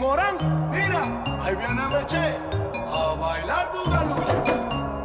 Morán, mira, ahí viene Meche a bailar bugalú.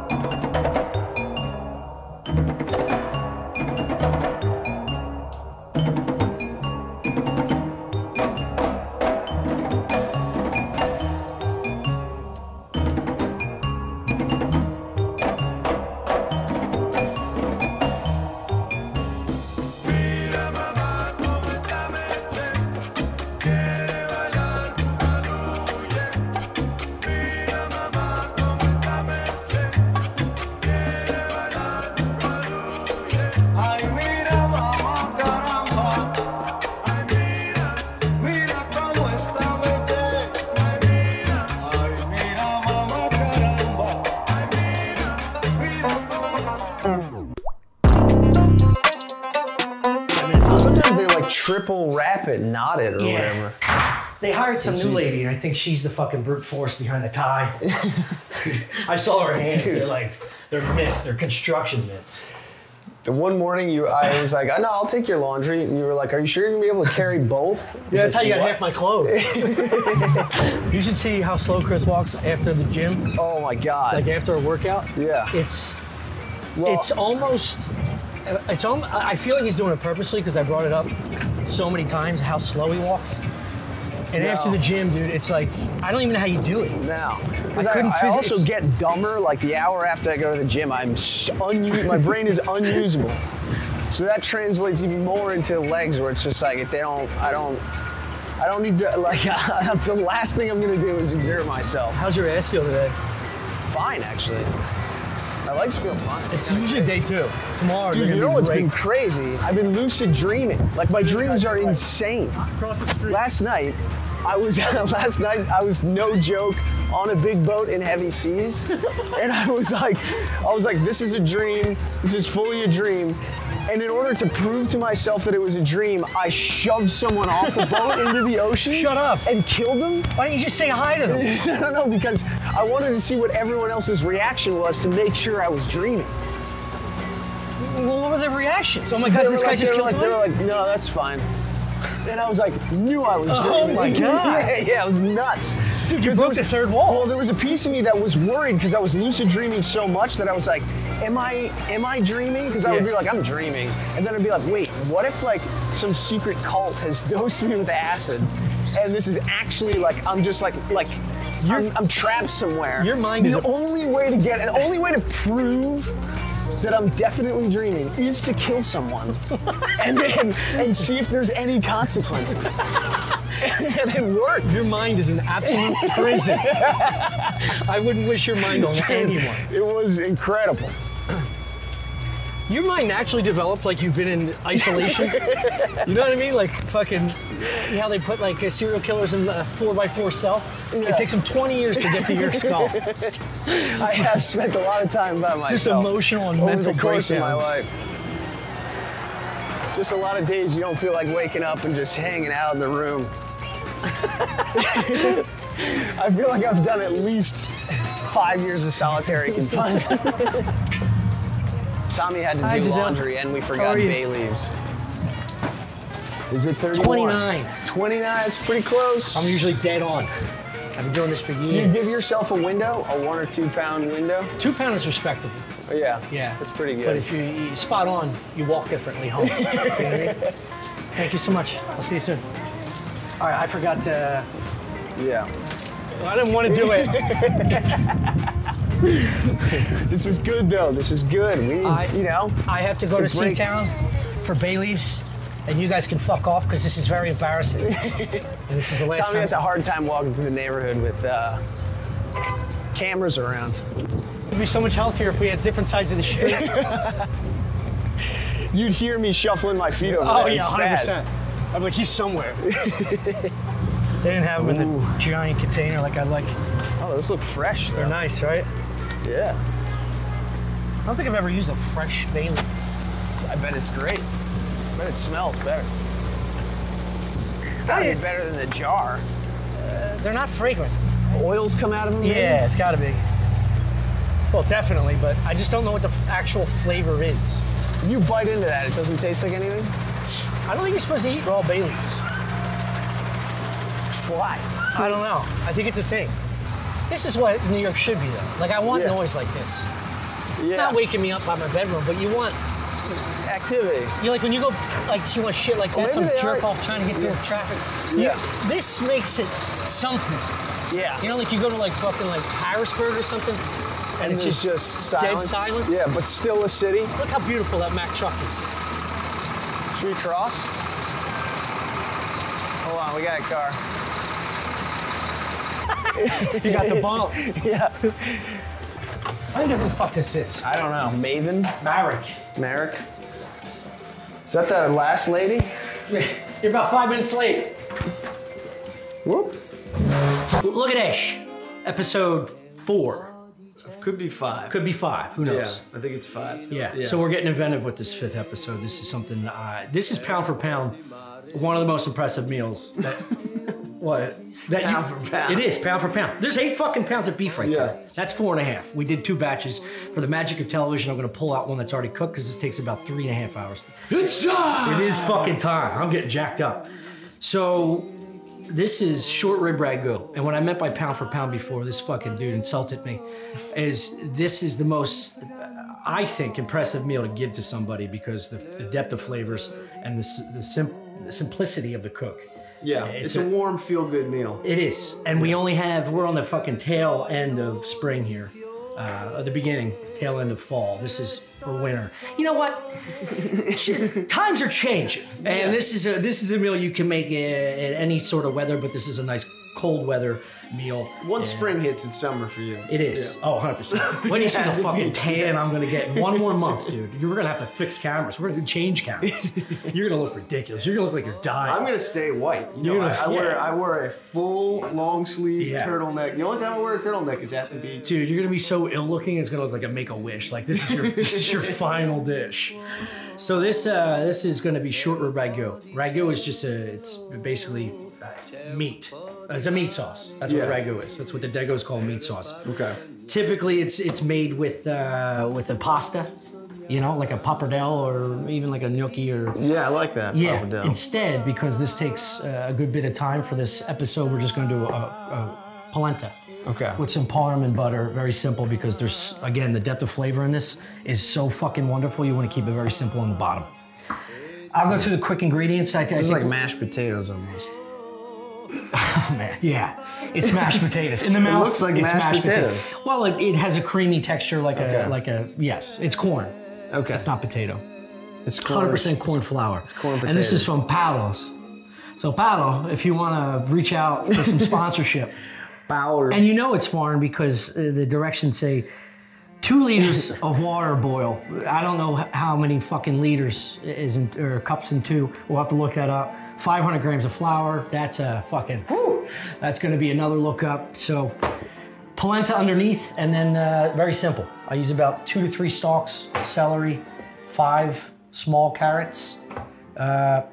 Sometimes they like triple wrap it, knot it, or whatever. They hired some new lady, and I think she's the fucking brute force behind the tie. I saw her hands. Dude. They're mitts. They're construction mitts. The one morning I was like, no, I'll take your laundry. And you were like, are you sure you're gonna be able to carry both? Yeah, that's how you got half my clothes. You should see how slow Chris walks after the gym. Oh my God. Like after a workout. Yeah. It's almost, I feel like he's doing it purposely because I brought it up so many times how slow he walks. And after the gym, dude, it's like, I don't even know how you do it. No. I also get dumber, like the hour after I go to the gym, my brain is unusable. So that translates even more into legs where it's just like, if I don't need to, like, the last thing I'm gonna do is exert myself. How's your ass feel today? Fine, actually. My legs feel fine. It's usually day 2. Tomorrow, dude, you know what's been crazy? I've been lucid dreaming. Like, my dreams are insane. Across the street. Last night, I was no joke on a big boat in heavy seas, and I was like, this is a dream. This is fully a dream. And in order to prove to myself that it was a dream, I shoved someone off the boat into the ocean. Shut up. And killed them. Why don't you just say hi to them? No, because I wanted to see what everyone else's reaction was to make sure I was dreaming. Well, what were their reactions? Oh my God, this guy just killed someone? They were like, no, that's fine. And I was like, knew I was dreaming. Oh my God. Yeah, it was nuts. Dude, you broke the third wall. Well, there was a piece of me that was worried because I was lucid dreaming so much that I was like, am I dreaming? Because I would be like, I'm dreaming. And then I'd be like, wait, what if like some secret cult has dosed me with acid? And this is actually like, I'm just like I'm trapped somewhere. Your mind is the only way to prove that I'm definitely dreaming is to kill someone and see if there's any consequences. And it worked. Your mind is an absolute prison. I wouldn't wish your mind on anyone. It was incredible. Your mind naturally developed like you've been in isolation. You know what I mean? Like fucking, how they put like serial killers in a 4x4 cell. Yeah. It takes them 20 years to get to your skull. I have spent a lot of time by myself. Just emotional and mental over the course breakdowns. of my life. Just a lot of days you don't feel like waking up and just hanging out in the room. I feel like I've done at least 5 years of solitary confinement. Tommy had to do laundry and we forgot bay leaves. Is it 31? 29. 29, that's pretty close. I'm usually dead on. I've been doing this for years. Do you give yourself a window, a 1 or 2 pound window? 2 pound is respectable. Oh, yeah. Yeah. That's pretty good. But if you spot on, you walk differently home. You know what I mean? Thank you so much. I'll see you soon. All right, I forgot to... Yeah. I didn't want to do it. This is good, though. This is good. We need, you know. I have to go to Seatown for bay leaves, and you guys can fuck off because this is very embarrassing. And this is the last Tommy has a hard time walking through the neighborhood with cameras around. It'd be so much healthier if we had different sides of the street. You'd hear me shuffling my feet over there. Oh, yeah, 100%. I'm like, he's somewhere. They didn't have them in the giant container like I'd like. Oh, those look fresh, though. They're nice, right? Yeah. I don't think I've ever used a fresh bay leaf. I bet it's great. I bet it smells better. Gotta be better than the jar. They're not fragrant. Oils come out of them? Yeah, maybe? It's gotta be. Well, definitely, but I just don't know what the actual flavor is. If you bite into that, it doesn't taste like anything? I don't think you're supposed to eat raw bay leaves. Why? I don't know. I think it's a thing. This is what New York should be, though. Like, I want noise like this. Yeah. Not waking me up by my bedroom, but you want activity. You like when you go, like you want shit like that, some jerk off trying to get through traffic. Yeah. This makes it something. Yeah. You know, like you go to like fucking like Harrisburg or something, and it's just silence. dead silence. Yeah, but still a city. Look how beautiful that Mack truck is. Should we cross? Hold on, we got a car. You got the bump. Yeah. I wonder who the fuck this is. I don't know. Maven? Marek. Is that the last lady? You're about 5 minutes late. Whoop. Look at Ash. Episode 4. Could be 5. Could be 5. Who knows? Yeah, I think it's 5. Yeah. So we're getting inventive with this 5th episode. This is something. This is pound for pound, one of the most impressive meals. That, what? That Pound for pound. It is pound for pound. There's 8 fucking pounds of beef right there. That's 4.5. We did 2 batches. For the magic of television, I'm gonna pull out one that's already cooked because this takes about 3.5 hours. It's time! It is fucking time. I'm getting jacked up. So this is short rib ragu. And what I meant by pound for pound before, this fucking dude insulted me, is this is the most, I think, impressive meal to give to somebody because the depth of flavors and the simplicity of the cook. Yeah, it's a warm, feel-good meal. It is. And we're on the fucking tail end of spring here. At the beginning, tail end of fall. This is for winter. You know what? Times are changing. And this is a meal you can make in any sort of weather, but this is a nice cold weather meal. Once spring hits, it's summer for you. It is. Yeah. Oh, 100%. When you see the fucking tan I'm gonna get in 1 more month, dude, you're gonna have to fix cameras. We're gonna change cameras. You're gonna look ridiculous. You're gonna look like you're dying. I'm gonna stay white. You know, I wear a full long sleeve turtleneck. The only time I wear a turtleneck is at the beach. Dude, you're gonna be so ill looking. It's gonna look like a Make-A-Wish. Like this is your final dish. So this is gonna be short rib ragu. Ragu is just it's basically meat. It's a meat sauce. That's what ragu is. That's what the Degos call meat sauce. Okay. Typically, it's made with a pasta, you know, like a pappardelle or even like a gnocchi or. Yeah, I like that. Yeah. Pappardelle. Instead, because this takes a good bit of time for this episode, we're just going to do a polenta. Okay. With some parm and butter. Very simple because there's again the depth of flavor in this is so fucking wonderful. You want to keep it very simple on the bottom. I'll go through the quick ingredients. I think it's like mashed potatoes almost. Oh man, yeah, it's mashed potatoes in the mouth. It looks like mashed potatoes. Well, it has a creamy texture, like a yes, it's corn. Okay, it's not potato. It's 100% corn flour. It's corn potatoes. And this is from Paolo's. So Paolo, if you want to reach out for some sponsorship, Paolo. And you know it's foreign because the directions say 2 liters of water boil. I don't know how many fucking liters or cups in 2. We'll have to look that up. 500 grams of flour, that's a fucking, that's gonna be another lookup. So polenta underneath, and then very simple. I use about 2 to 3 stalks of celery, 5 small carrots, the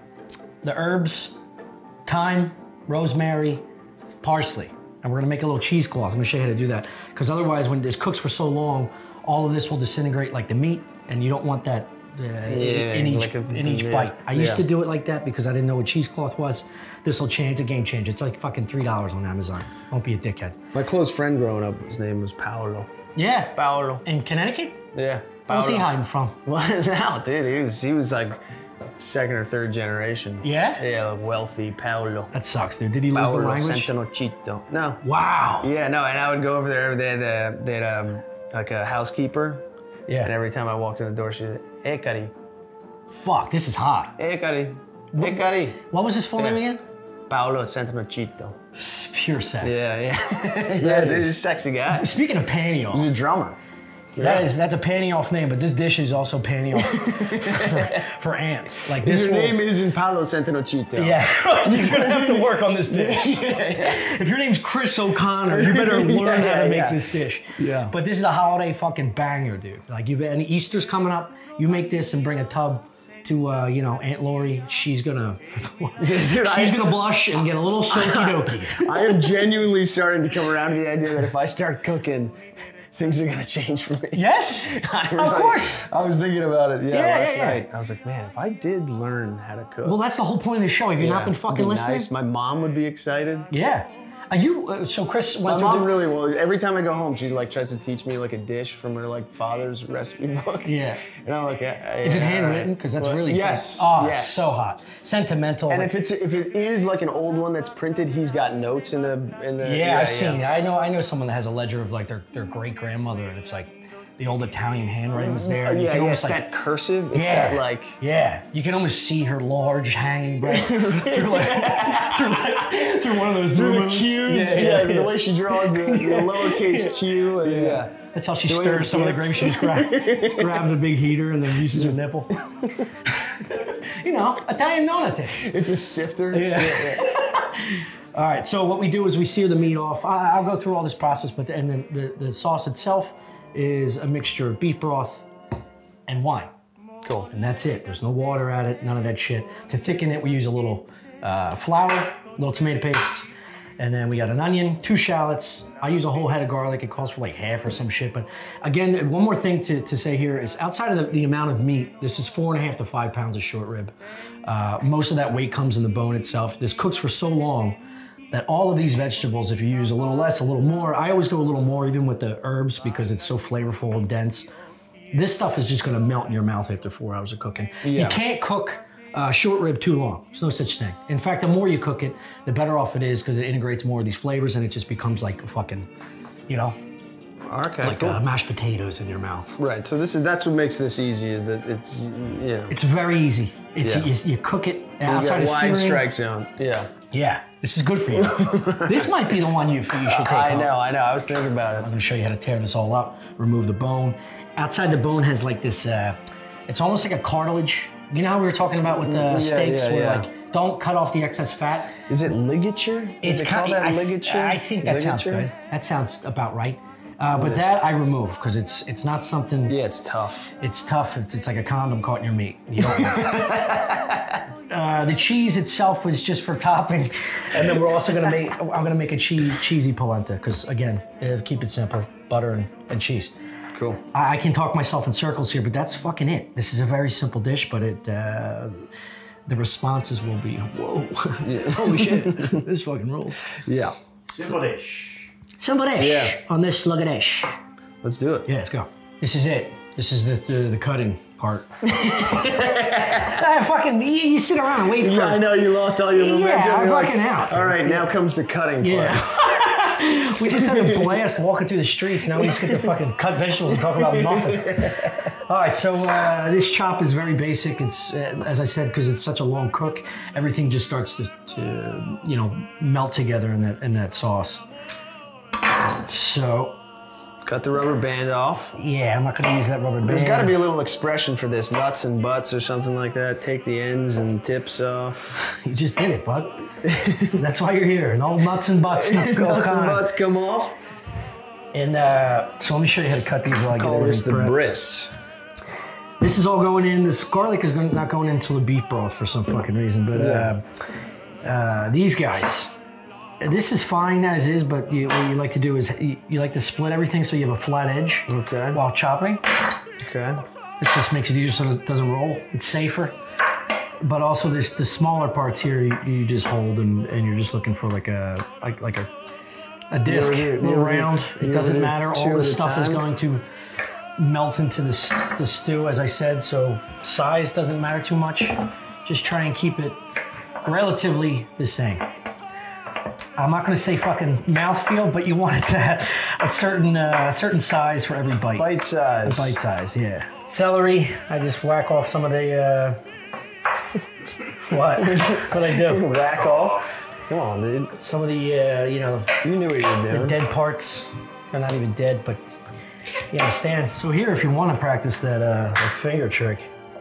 herbs, thyme, rosemary, parsley. And we're gonna make a little cheesecloth. I'm gonna show you how to do that. Because otherwise, when this cooks for so long, all of this will disintegrate like the meat, and you don't want that in each bite. I used to do it like that because I didn't know what cheesecloth was. This will change. It's a game changer. It's like fucking $3 on Amazon. Don't be a dickhead. My close friend growing up, his name was Paolo. Yeah. Paolo. In Connecticut? Yeah. Where was he hiding from? Well, no, dude, he was like 2nd or 3rd generation. Yeah? Yeah, like wealthy Paolo. That sucks, dude. Did he lose the language? Centenocito. No. Wow. Yeah, no, and I would go over there. They had like a housekeeper. Yeah. And every time I walked in the door, she'd say, cari. Fuck, this is hot. Cari. Cari. What was his full name again? Paolo Centenocito. Pure sex. Yeah, yeah. Yeah, dude, he's a sexy guy. Speaking of panty off. He's a drummer. That's a panty off name, but this dish is also panty off for ants. Like this. Your name isn't Paolo Centenocito. Yeah, you're gonna have to work on this dish. If your name's Chris O'Connor, you better learn how to make this dish. Yeah. But this is a holiday fucking banger, dude. Like and Easter's coming up. You make this and bring a tub to Aunt Lori. She's gonna blush and get a little smoky dokey. I am genuinely starting to come around to the idea that if I start cooking, things are gonna change for me. Yes, of course. I was thinking about it, last night. I was like, man, if I did learn how to cook. Well, that's the whole point of the show. Have you not been fucking listening? Nice. My mom would be excited. Yeah. Are you, so Chris went My mom really will. Every time I go home, she's like tries to teach me like a dish from her like father's recipe book. Yeah. And I'm like, is it handwritten? Because that's really yes. Fun. Oh, yes. It's so hot, sentimental. And if it is like an old one that's printed, he's got notes in the. Yeah, I've seen. I know someone that has a ledger of like their great grandmother, and it's like the old Italian handwriting was there. It's like, that cursive. It's that like. Yeah, you can almost see her large hanging breast through one of those through the cues. The way she draws the lowercase q. And, That's how she stirs some of the grapes. She just grabs a big heater and then uses her nipple. You know, Italian donut. It's a sifter. Yeah. All right, so what we do is we sear the meat off. I'll go through all this process, but and then the sauce itself is a mixture of beef broth and wine. Cool. And that's it. There's no water at it, none of that shit. To thicken it, we use a little flour, a little tomato paste, and then we got an onion, 2 shallots. I use a whole head of garlic. It calls for like half or some shit. But again, one more thing to say here is outside of the amount of meat, this is 4.5 to 5 pounds of short rib. Most of that weight comes in the bone itself. This cooks for so long that all of these vegetables, if you use a little less, a little more, I always go a little more even with the herbs because it's so flavorful and dense. This stuff is just gonna melt in your mouth after 4 hours of cooking. Yeah. You can't cook short rib too long. There's no such thing. In fact, the more you cook it, the better off it is because it integrates more of these flavors and it just becomes like a fucking, you know, like mashed potatoes in your mouth. Right, so that's what makes this easy is that it's, you know. It's very easy. It's you cook it outside of searing. Wide strike zone, yeah. Yeah, this is good for you. This might be the one you should take I know, I was thinking about it. I'm gonna show you how to tear this all up, remove the bone. Outside the bone has like this, it's almost like a cartilage. You know how we were talking about with the steaks where like, don't cut off the excess fat? Is it ligature? It's kind of, ligature? I think that sounds good. That sounds about right. But that I remove because it's not something. Yeah, it's tough. It's tough. It's like a condom caught in your meat. You don't want it. The cheese itself was just for topping, and then we're also gonna make. I'm gonna make a cheesy polenta because again, keep it simple: butter and cheese. Cool. I can talk myself in circles here, but that's fucking it. This is a very simple dish, but the responses will be whoa, holy shit, this fucking rules. Yeah. Simple dish. Simple dish on this slug of dish. Let's do it. Yeah, let's go. This is it. This is the cutting part. Fucking, you sit around and wait for it. I know, you lost all your momentum. Yeah, I'm fucking out. All right, now comes the cutting part. Yeah. We just had a blast walking through the streets. Now we just get to fucking cut vegetables and talk about nothing. All right, so this chop is very basic. It's, as I said, because it's such a long cook, everything just starts to you know, melt together in that sauce. So. Cut the rubber band off. Yeah, I'm not gonna use that rubber band. There's gotta be a little expression for this, nuts and butts or something like that. Take the ends and tips off. You just did it, bud. That's why you're here. And all nuts and butts nuts and butts come off. And so let me show you how to cut these while I get everything Call this the prepped. bris. This is all going in. This garlic is not going into the beef broth for some fucking reason, but these guys. This is fine as is, but what you like to do is you like to split everything so you have a flat edge while chopping. Okay. It just makes it easier so it doesn't roll. It's safer. But also the smaller parts here you just hold and you're just looking for like a disc, a little round. It doesn't matter. All the stuff is going to melt into the stew, as I said, so size doesn't matter too much. Just try and keep it relatively the same. I'm not gonna say fucking mouthfeel, but you want it to have a certain size for every bite. Bite size. Bite size, yeah. Celery, I just whack off some of the, what? What'd I do? Whack off? Come on, dude. Some of the, you know. You knew what you were doing. The dead parts. They're not even dead, but you understand. So here, if you want to practice that finger trick,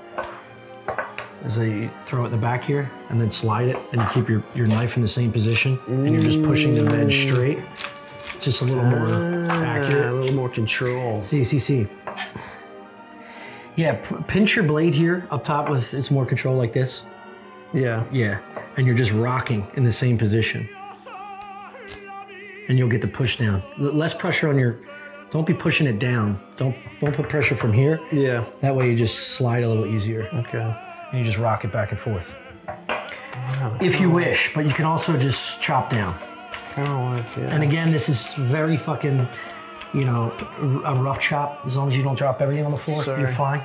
is you throw it in the back here and then slide it and you keep your knife in the same position and you're just pushing the veg straight. Just a little more accurate. A little more control. See. Yeah, pinch your blade here up top with it's more control like this. Yeah. Yeah, and you're just rocking in the same position. And you'll get the push down. Less pressure on your Don't be pushing it down. Don't put pressure from here. Yeah. That way you just slide a little easier. Okay. And you just rock it back and forth. If you wish, but you can also just chop down. And again, this is very fucking, you know, a rough chop. As long as you don't drop everything on the floor, you're fine.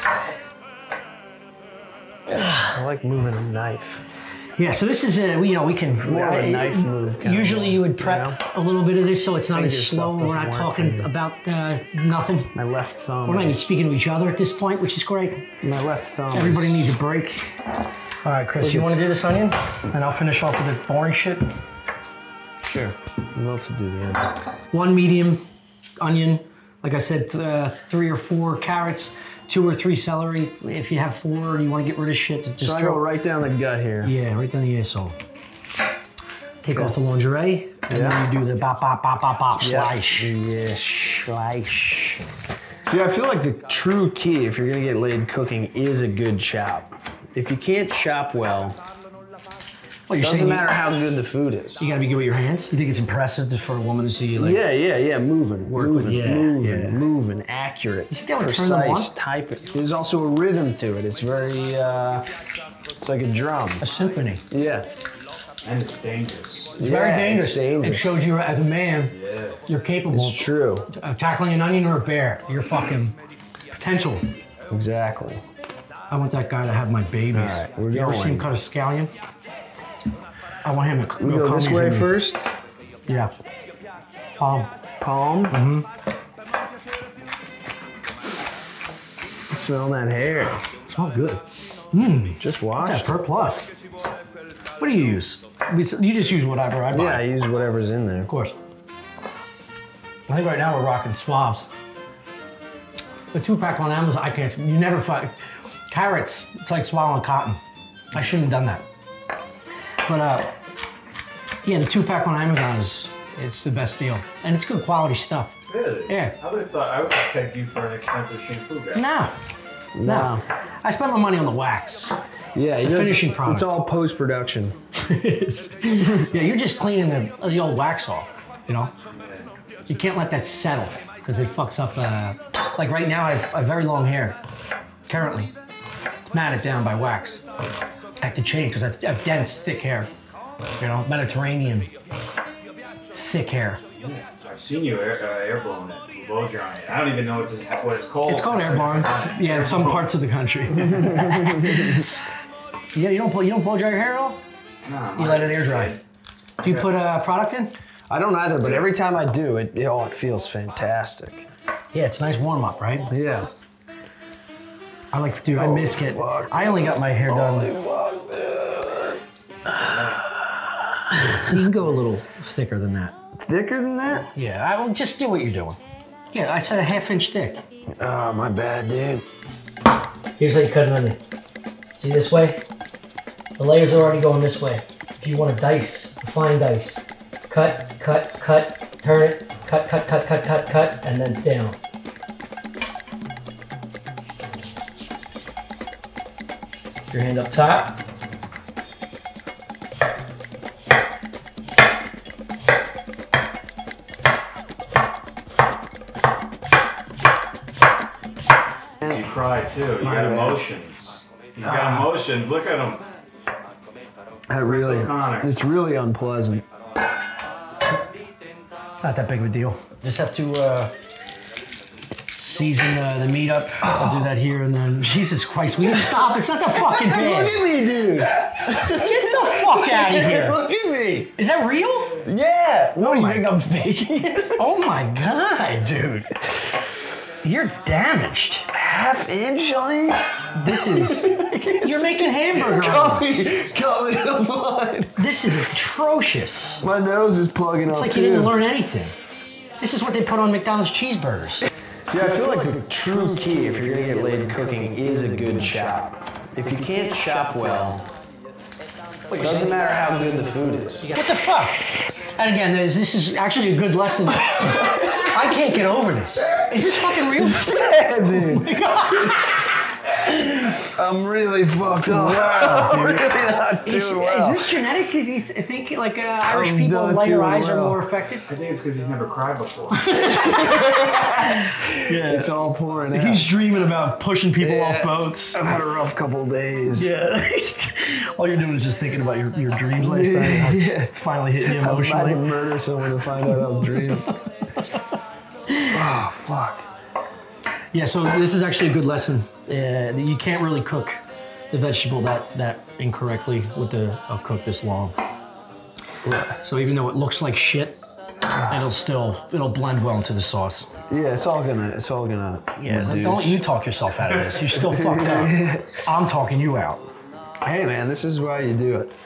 I like moving a knife. Yeah, so this is we can more of a knife move. Usually you would prep a little bit of this so it's not as slow. We're not talking about nothing. My left thumb. We're not even speaking to each other at this point, which is great. My left thumb. Everybody needs a break. All right, Chris, you want to do this onion? And I'll finish off with the boring shit. Sure. I'd love to do the onion. 1 medium onion. Like I said, 3 or 4 carrots. 2 or 3 celery. If you have 4, you want to get rid of shit. Just so I go right down the gut here. Yeah, right down the asshole. Take off the lingerie, and then you do the bop, bop, bop, bop, bop, slice. Yeah, slice. See, I feel like the true key, if you're gonna get laid cooking, is a good chop. If you can't chop well, it doesn't matter how good the food is. You gotta be good with your hands? You think it's impressive for a woman to see you like... Yeah, moving. Moving, accurate, you think that would turn them on? Precise, typing. There's also a rhythm to it. It's very, it's like a drum. A symphony. Yeah. And it's dangerous. It's very dangerous. It shows you as a man, you're capable it's true. of tackling an onion or a bear. You're fucking potential. Exactly. I want that guy to have my babies. All right, we're you ever seen him cut a scallion? I want him to go this way first? Yeah. Palm. Mm-hmm. Smell that hair. It smells good. Just washed. What's that, Per Plus? What do you use? You just use whatever I buy. Yeah, I use whatever's in there. Of course. I think right now we're rocking swabs. The 2-pack on Amazon, I can't, you never find. Carrots, it's like swallowing cotton. I shouldn't have done that. But yeah, the 2-pack on Amazon it's the best deal. And it's good quality stuff. Really? Yeah. I would have pegged you for an expensive shampoo guy. No. I spent my money on the wax. Yeah, the finishing product. It's all post-production. Yeah, you're just cleaning the old wax off, you know? You can't let that settle because it fucks up, like right now I have very long hair, currently. It's matted down by wax. I have to change because I have dense, thick hair. You know, Mediterranean, thick hair. I've seen you air blowing it, blow drying it. I don't even know what it's called. It's called air blowing. Yeah, in some parts of the country. Yeah, you don't blow dry your hair at all? No. You let it air dry. Do you put a product in? I don't either, but every time I do, it feels fantastic. Yeah, it's a nice warm up, right? Yeah. I like, dude, I miss it. I only got my hair done. You can go a little thicker than that. Thicker than that? Yeah, I will just do what you're doing. Yeah, I said a 1/2 inch thick. Oh, my bad, dude. Here's how you cut an onion. See this way? The layers are already going this way. If you want a dice, a fine dice, cut, turn it, cut, and then down. Your hand up top. You cry too. You got emotions. He's got emotions. Look at him. It's really unpleasant. It's not that big of a deal. Just have to season the meat up. I'll do that here and then. Jesus Christ, will you stop? It's not that fucking bad. Look at me, dude. Get the fuck out of here. Look at me. Is that real? Yeah. What do you think I'm faking it? Oh my God, dude. You're damaged. 1/2 inch on it? This is... You're making hamburger rolls. Call me a line. This is atrocious. My nose is plugging up It's like too. you didn't learn anything. This is what they put on McDonald's cheeseburgers. See, I feel like the true key, if you're gonna get laid cooking, is a good chop. If you can't chop well, it doesn't matter how good the food is. What the fuck? And again, this is actually a good lesson. I can't get over this. Is this fucking real? Yeah, dude. Oh my God. I'm really fucked up. Wow, dude. I'm really not doing well. Is this genetic? Do you think like Irish people lighter eyes are more affected? I think it's because he's never cried before. Yeah, it's all pouring out. He's dreaming about pushing people off boats. I've had a rough couple of days. Yeah. All you're doing is just thinking about your dreams last night. Yeah. Finally hitting you emotionally. I had to murder someone to find out I was dreaming. Oh, fuck. Yeah, so this is actually a good lesson. You can't really cook the vegetable that incorrectly with a cook this long. So even though it looks like shit, it'll blend well into the sauce. Yeah, it's all gonna Yeah, reduce. don't you talk yourself out of this. You're still fucked up. I'm talking you out. Hey man, this is why you do it.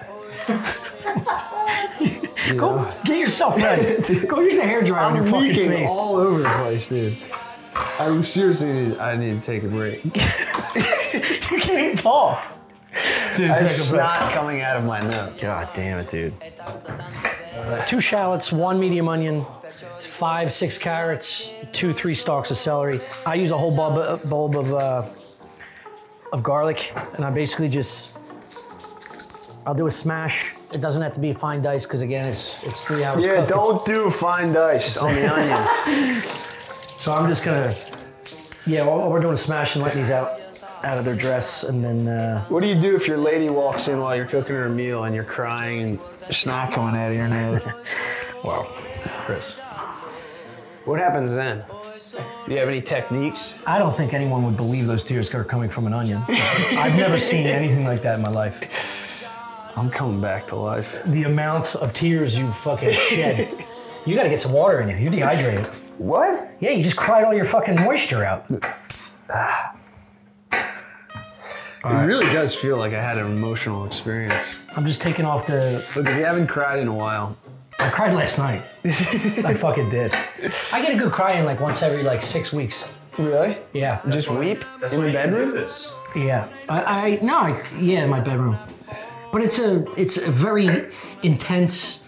Go get yourself ready. Go use the hairdryer on your fucking face. All over the place, dude. I seriously need to take a break. You can't even talk. Dude, I have snot coming out of my nose. God damn it, dude. 2 shallots, 1 medium onion, 5-6 carrots, 2-3 stalks of celery. I use a whole bulb of garlic, and I basically I'll do a smash. It doesn't have to be a fine dice because again, it's 3 hours. Yeah, cooked. don't do a fine dice on the onions. So I'm just gonna, we're doing a smash and let these out of their dress, and then. What do you do if your lady walks in while you're cooking her a meal and you're crying and snot coming out of your nose? Wow, Chris. What happens then? Do you have any techniques? I don't think anyone would believe those tears are coming from an onion. I've never seen anything like that in my life. I'm coming back to life. The amount of tears you fucking shed. You gotta get some water in you. You're dehydrated. What? Yeah, you just cried all your fucking moisture out. It really does feel like I had an emotional experience. I'm just taking off the... Look, if you haven't cried in a while. I cried last night. I fucking did. I get a good cry in like once every 6 weeks. Really? Yeah. Just weep That's in why the you can bedroom? do this. Yeah. In my bedroom. But it's a very intense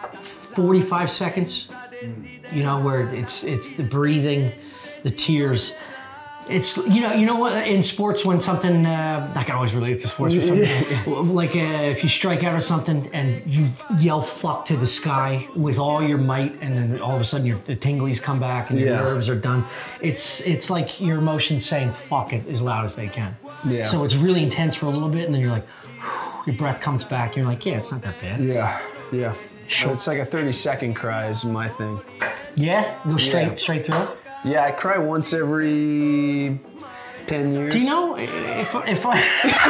45 seconds. You know, where it's the breathing, the tears. It's you know what, in sports when something I can always relate to sports or something like if you strike out or something and you yell fuck to the sky with all your might and then all of a sudden the tinglies come back and your nerves are done. It's like your emotions saying fuck it as loud as they can. Yeah. So it's really intense for a little bit and then you're like your breath comes back. You're like, yeah, it's not that bad. Yeah. Sure. It's like a 30-second cry is my thing. Yeah? Go straight through it? Yeah, I cry once every 10 years. Do you know if I...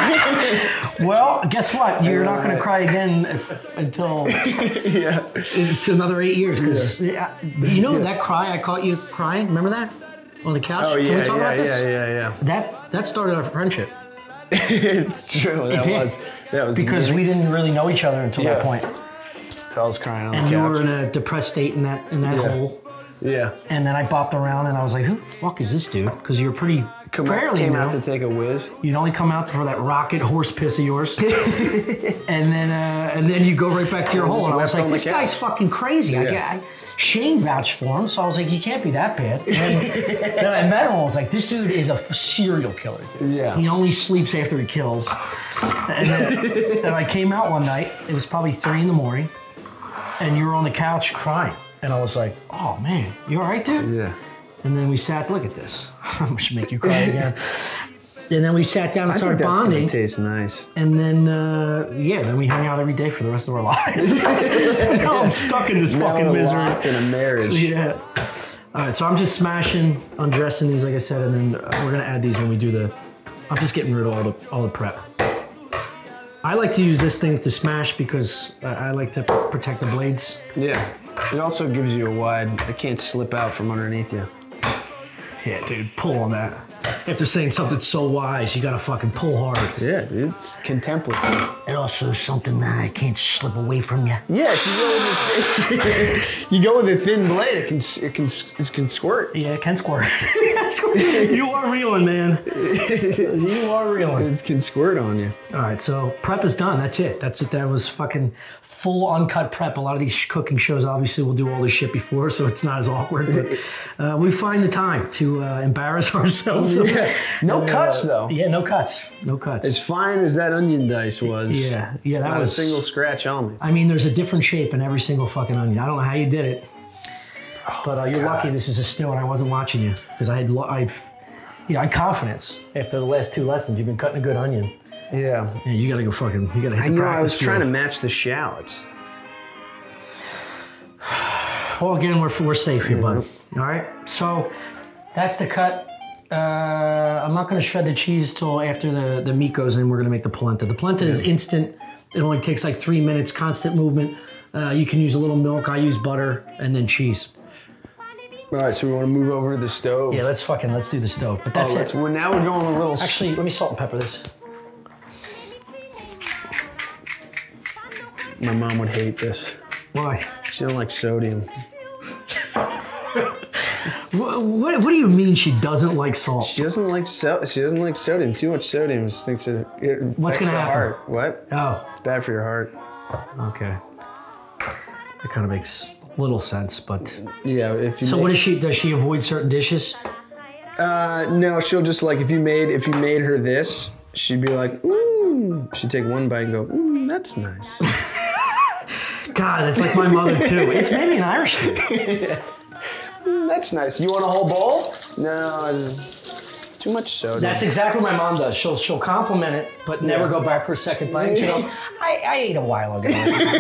Well, guess what? You're not going to cry again until it's another 8 years. Because you know that cry I caught you crying? Remember that? On the couch? Oh, yeah, Can we talk about this? yeah. That started our friendship. It's true. That was because we didn't really know each other until that point. I was crying on the couch. And you were in a depressed state in that hole. Yeah. And then I bopped around and I was like, who the fuck is this dude? Because you were pretty fairly came new. out to take a whiz. You'd only come out for that rocket horse piss of yours. and then you go right back to your hole. And I was like, this guy's fucking crazy. Yeah. Shane vouched for him, so I was like, he can't be that bad. And then I met him and I was like, this dude is a serial killer, dude. Yeah. He only sleeps after he kills. And then I came out one night, it was probably 3 a.m, and you were on the couch crying. And I was like, oh man, you all right, dude? Yeah. And then we sat, look at this. I should make you cry again. And then we sat down and started bonding. That tastes nice. And then, then we hung out every day for the rest of our lives. Now I'm stuck in this fucking misery. Locked in a marriage. Yeah. All right, so I'm just smashing, undressing these, like I said, and then we're gonna add these when we do I'm just getting rid of all the prep. I like to use this thing to smash because I like to protect the blades. Yeah. It also gives you a wide, it can't slip out from underneath you. Yeah, dude, pull on that. After saying something so wise, you gotta fucking pull hard. Yeah, dude, it's contemplative. It also is something that can't slip away from you. Yeah, if you go with a thin blade, it can squirt. Yeah, it can squirt. You are reeling, man. You are reeling. It can squirt on you. All right, so prep is done. That's it. That's it. That was fucking full uncut prep. A lot of these cooking shows obviously will do all this shit before, so it's not as awkward. But we find the time to embarrass ourselves. Yeah. No cuts though. Yeah, no cuts. No cuts. As fine as that onion dice was. Yeah, that not was a single scratch on me. I mean, there's a different shape in every single fucking onion. I don't know how you did it, but you're lucky this is a still and I wasn't watching you because I had confidence after the last 2 lessons. You've been cutting a good onion. Yeah. You gotta go fucking. You gotta hit the practice I was trying to field. match the shallots. Well, again, we're safe here, bud. All right. So that's the cut. I'm not gonna shred the cheese till after the meat goes in. We're gonna make the polenta. The polenta is instant. It only takes like 3 minutes. Constant movement. You can use a little milk. I use butter and then cheese. All right, so we want to move over to the stove. Yeah, let's do the stove. But that's it. Now we're going a little. Actually, let me salt and pepper this. My mom would hate this. Why? She don't like sodium. What do you mean she doesn't like salt? She doesn't like sodium. Too much sodium. She thinks it What's affects gonna the happen? heart. What? Oh, It's bad for your heart. okay. That kind of makes little sense, but. Yeah, if you. So what does she avoid certain dishes? No, she'll just like if you made her this, she'd be like, she'd take one bite and go, that's nice. God, that's like my mother too. It's maybe an Irish thing. That's nice. You want a whole bowl? No, too much soda. That's exactly what my mom does. She'll compliment it, but never go back for a second bite. She'll go, I ate a while ago.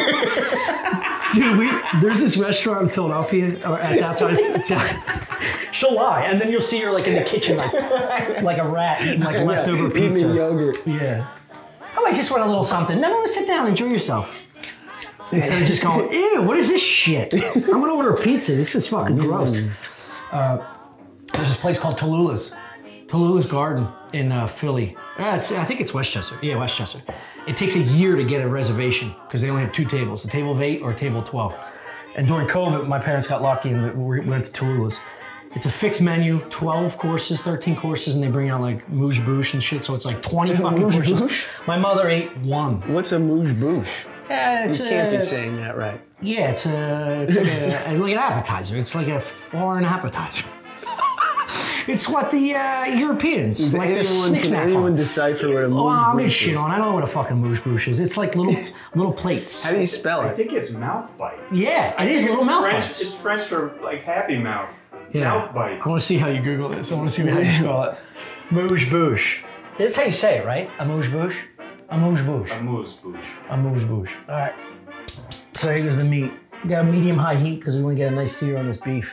Dude, there's this restaurant in Philadelphia, or it's outside. She'll lie, and then you'll see her like in the kitchen, like a rat eating like a leftover pizza. Eating yogurt. Yeah. Oh, I just want a little something. No, sit down, enjoy yourself. Instead of just going, ew, what is this shit? I'm gonna order a pizza. This is fucking gross. There's this place called Tallulah's Garden in Philly. I think it's Westchester. Yeah, Westchester. It takes a year to get a reservation because they only have 2 tables, a table of 8 or a table of 12. And during COVID, my parents got lucky and we went to Tallulah's. It's a fixed menu, 12 courses, 13 courses, and they bring out like mouche bouche and shit, so it's like 20 fucking courses. Bouche? My mother ate 1. What's a mouche bouche? You can't be saying that right. Yeah, it's like an appetizer. It's like a foreign appetizer. It's what the Europeans like. Can anyone decipher what a mouche bouche is? I'm gonna shit on. I don't know what a fucking mouche bouche is. It's like little plates. How do you spell I it? think it's mouth bite. Yeah, it is little mouth French, bites. It's French for like happy mouth. Yeah. Mouth bite. I want to see how you Google this. I want to see how you spell it. Mouche bouche. That's how you say it, right? A mouche bouche. A mouche bouche. A moose bouche. A mouche bouche. All right. So here's the meat. We got a medium-high heat because we want to get a nice sear on this beef.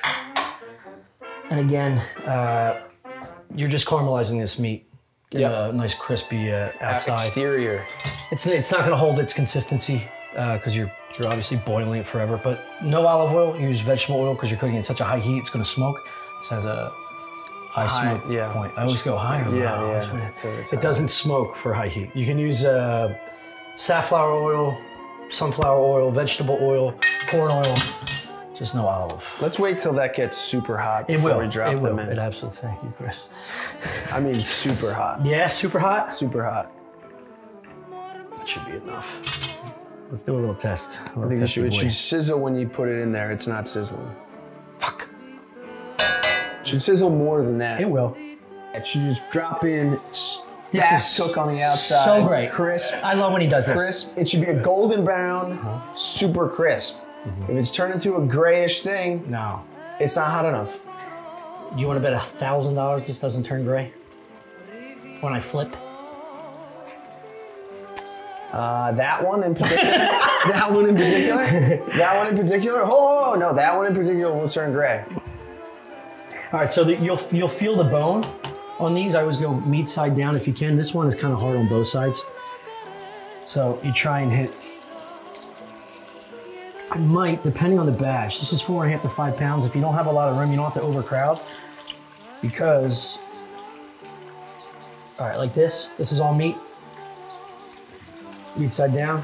And again, you're just caramelizing this meat. Get a nice crispy outside. Exterior. It's not going to hold its consistency because you're obviously boiling it forever. But no olive oil. Use vegetable oil because you're cooking at such a high heat. It's going to smoke. This has a high smoke point. I always go higher. It doesn't smoke for high heat. You can use safflower oil, sunflower oil, vegetable oil, corn oil. Just no olive. Let's wait till that gets super hot before we drop them in. It absolutely. Thank you, Chris. I mean, super hot. Yeah, super hot. Super hot. That should be enough. Let's do a little test. I think it should sizzle when you put it in there. It's not sizzling. Fuck. It should sizzle more than that. It will. It should just drop in. Fast cook on the outside. So great. Crisp. I love when he does this. Crisp. It should be a golden brown, super crisp. If it's turned into a grayish thing, no, it's not hot enough. You want to bet $1,000 this doesn't turn gray when I flip? That one in particular. That one in particular. That one in particular. Oh no, that one in particular will turn gray. All right, so you'll feel the bone on these. I always go meat side down if you can. This one is kind of hard on both sides, so you try and hit. I might, depending on the batch. This is 4.5 to 5 pounds. If you don't have a lot of room, you don't have to overcrowd because, all right, like this. This is all meat. Meat side down.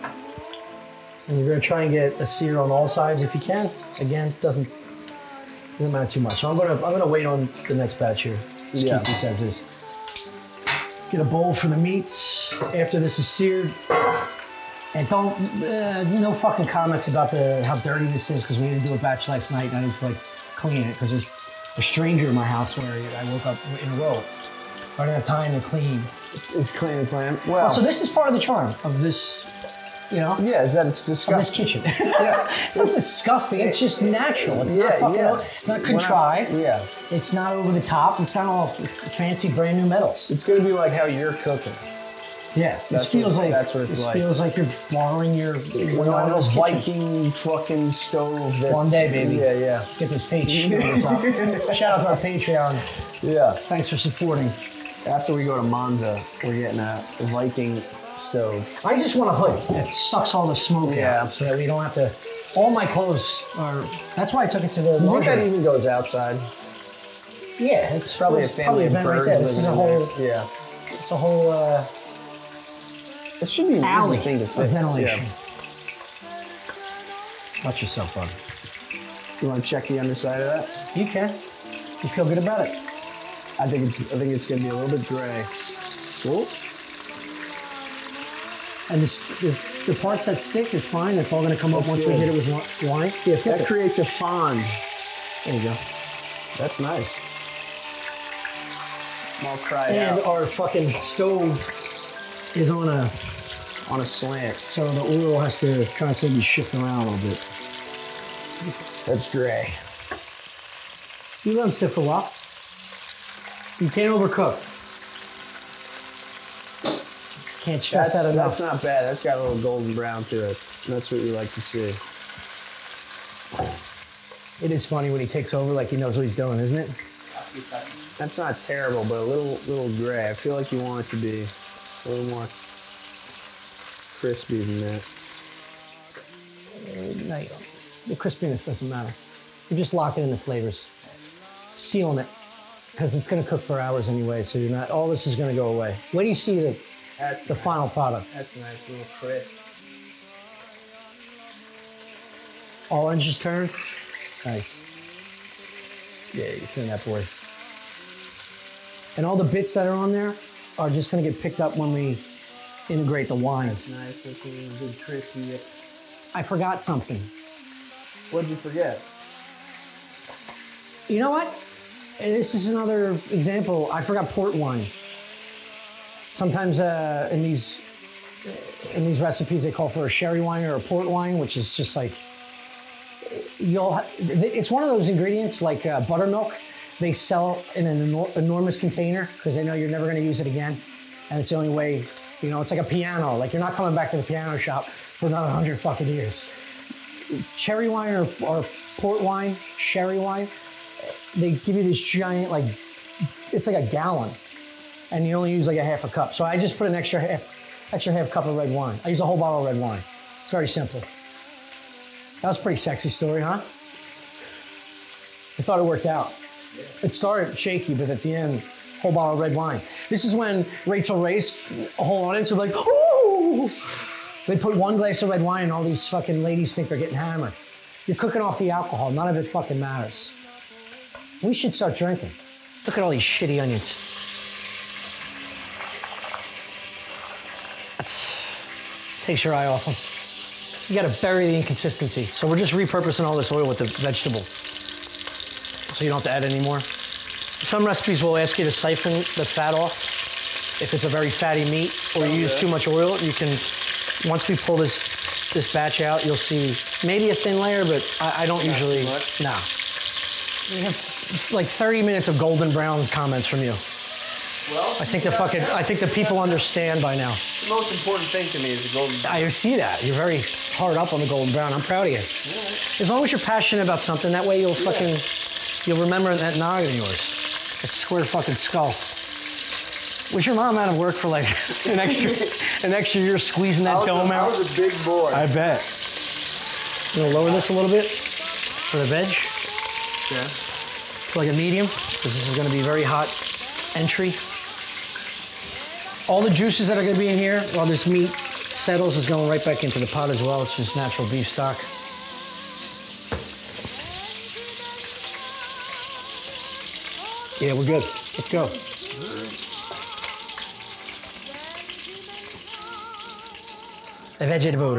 And you're gonna try and get a sear on all sides if you can. Again, doesn't Doesn't matter too much. So I'm gonna wait on the next batch here. Just keep this as is. Get a bowl for the meats after this is seared. And don't, no fucking comments about how dirty this is, because we had to do a batch last night and I didn't feel like cleaning it, because there's a stranger in my house where I woke up in a row. I don't have time to clean. It's clean and plan. Well, so this is part of the charm of this, you know? Yeah, is that it's disgusting. Of this kitchen. Yeah. It's not disgusting, it's just natural. It's not fucking, it's not contrived. It's not over the top. It's not all fancy brand new metals. It's gonna be like how you're cooking. Yeah, this feels like that's what it's like. Feels like you're borrowing your one of those Viking fucking stove. One day, baby. Yeah. Let's get those page numbers up. Shout out to our Patreon. Yeah. Thanks for supporting. After we go to Monza, we're getting a Viking stove. I just want a hood that sucks all the smoke out, so that we don't have to. All my clothes are. That's why I took it to the laundry. I think that even goes outside. Yeah, it's probably a family of birds right there. This is a whole. Yeah. It's a whole. It should be an alley easy thing to fix. Of ventilation. Watch yourself, bud. You want to check the underside of that? You can. You feel good about it? I think it's going to be a little bit gray. Cool. And the parts that stick is fine. That's all going to come up once we hit it with wine. Yeah, that creates a fond. There you go. That's nice. I'm all cried out. And our fucking stove is on a slant, so the oil has to constantly be shifted around a little bit. That's gray. You let them sit for a while. You can't overcook. Can't stress that enough. That's not bad. That's got a little golden brown to it. That's what we like to see. It is funny when he takes over, like he knows what he's doing, isn't it? That's not terrible, but a little gray. I feel like you want it to be a little more crispy than that. No, the crispiness doesn't matter. You're just locking in the flavors, sealing it, because it's going to cook for hours anyway. So you're not. All this is going to go away. When do you see the final product? That's nice, a little crisp. Orange is turned. Nice. Yeah, you're feeling that boy. And all the bits that are on there are just going to get picked up when we integrate the wine. That's nice. That's a little good crispy. I forgot something. What did you forget? You know what? And this is another example. I forgot port wine. Sometimes in these recipes they call for a sherry wine or a port wine, which is just like it's one of those ingredients like buttermilk. They sell in an enormous container because they know you're never going to use it again, and it's the only way. You know, it's like a piano. Like you're not coming back to the piano shop for another 100 fucking years. Cherry wine or port wine, sherry wine, they give you this giant, like, it's like a gallon, and you only use like a half a cup. So I just put an extra half cup of red wine. I use a whole bottle of red wine. It's very simple. That was a pretty sexy story, huh? I thought it worked out. It started shaky, but at the end, whole bottle of red wine. This is when Rachel Ray's whole audience are like, ooh! They put one glass of red wine and all these fucking ladies think they're getting hammered. You're cooking off the alcohol. None of it fucking matters. We should start drinking. Look at all these shitty onions. Takes your eye off them. You gotta bury the inconsistency. So we're just repurposing all this oil with the vegetable. So you don't have to add any more. Some recipes will ask you to siphon the fat off. If it's a very fatty meat or you use too much oil, you can, once we pull this batch out, you'll see maybe a thin layer, but I don't usually, no. We have like 30 minutes of golden brown comments from you. Well, I think the people understand by now. The most important thing to me is the golden brown. I see that. You're very hard up on the golden brown. I'm proud of you. Yeah. As long as you're passionate about something, that way you'll you'll remember that noggin of yours. That square fucking skull. Was your mom out of work for like an extra year squeezing that dome out? I was a big boy. I bet. You gonna lower this a little bit for the veg? Yeah. It's like a medium, because this is gonna be very hot entry. All the juices that are gonna be in here while this meat settles is going right back into the pot as well. It's just natural beef stock. Yeah, we're good. Let's go. The vegetable.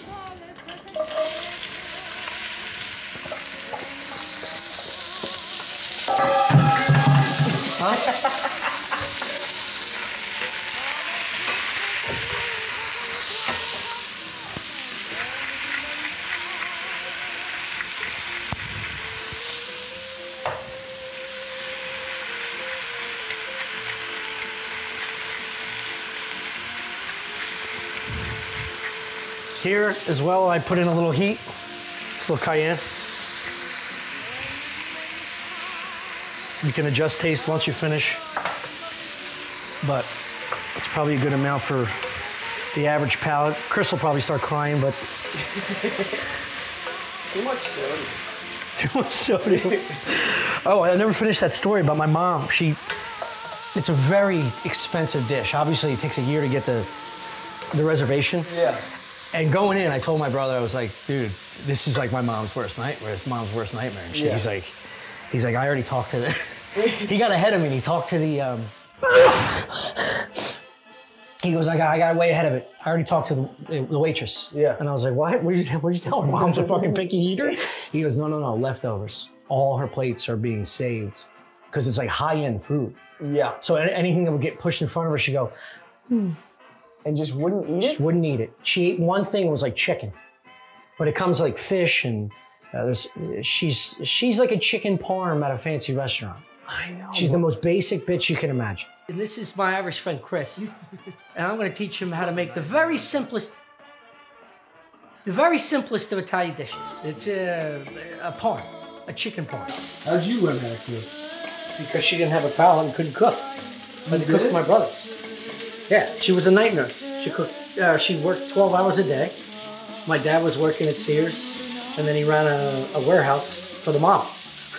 Here as well, I put in a little heat, just a little cayenne. You can adjust taste once you finish, but it's probably a good amount for the average palate. Chris will probably start crying, but Too much sodium. too much sodium. Oh, I never finished that story about my mom. It's a very expensive dish. Obviously, it takes a year to get the reservation. Yeah. And going in, I told my brother, I was like, dude, this is like my mom's worst nightmare. It's mom's worst nightmare. And he's like, I already talked to the, he got ahead of me and he talked to the, he goes, I got way ahead of it. I already talked to the waitress. Yeah. And I was like, what? What did you tell her? Mom's a fucking picky eater? He goes, no, leftovers. All her plates are being saved because it's like high-end food. Yeah. So anything that would get pushed in front of her, she'd go, And just wouldn't eat it? Just wouldn't eat it. She ate one thing, it was like chicken. But it comes like fish and she's like a chicken parm at a fancy restaurant. I know. She's the most basic bitch you can imagine. And this is my Irish friend, Chris. And I'm gonna teach him how to make the very simplest of Italian dishes. It's a parm, a chicken parm. How'd you learn how to cook? Because she didn't have a palate and couldn't cook. But cooked for my brothers. Yeah, she was a night nurse. She cooked. She worked 12 hours a day. My dad was working at Sears, and then he ran a warehouse for the mom.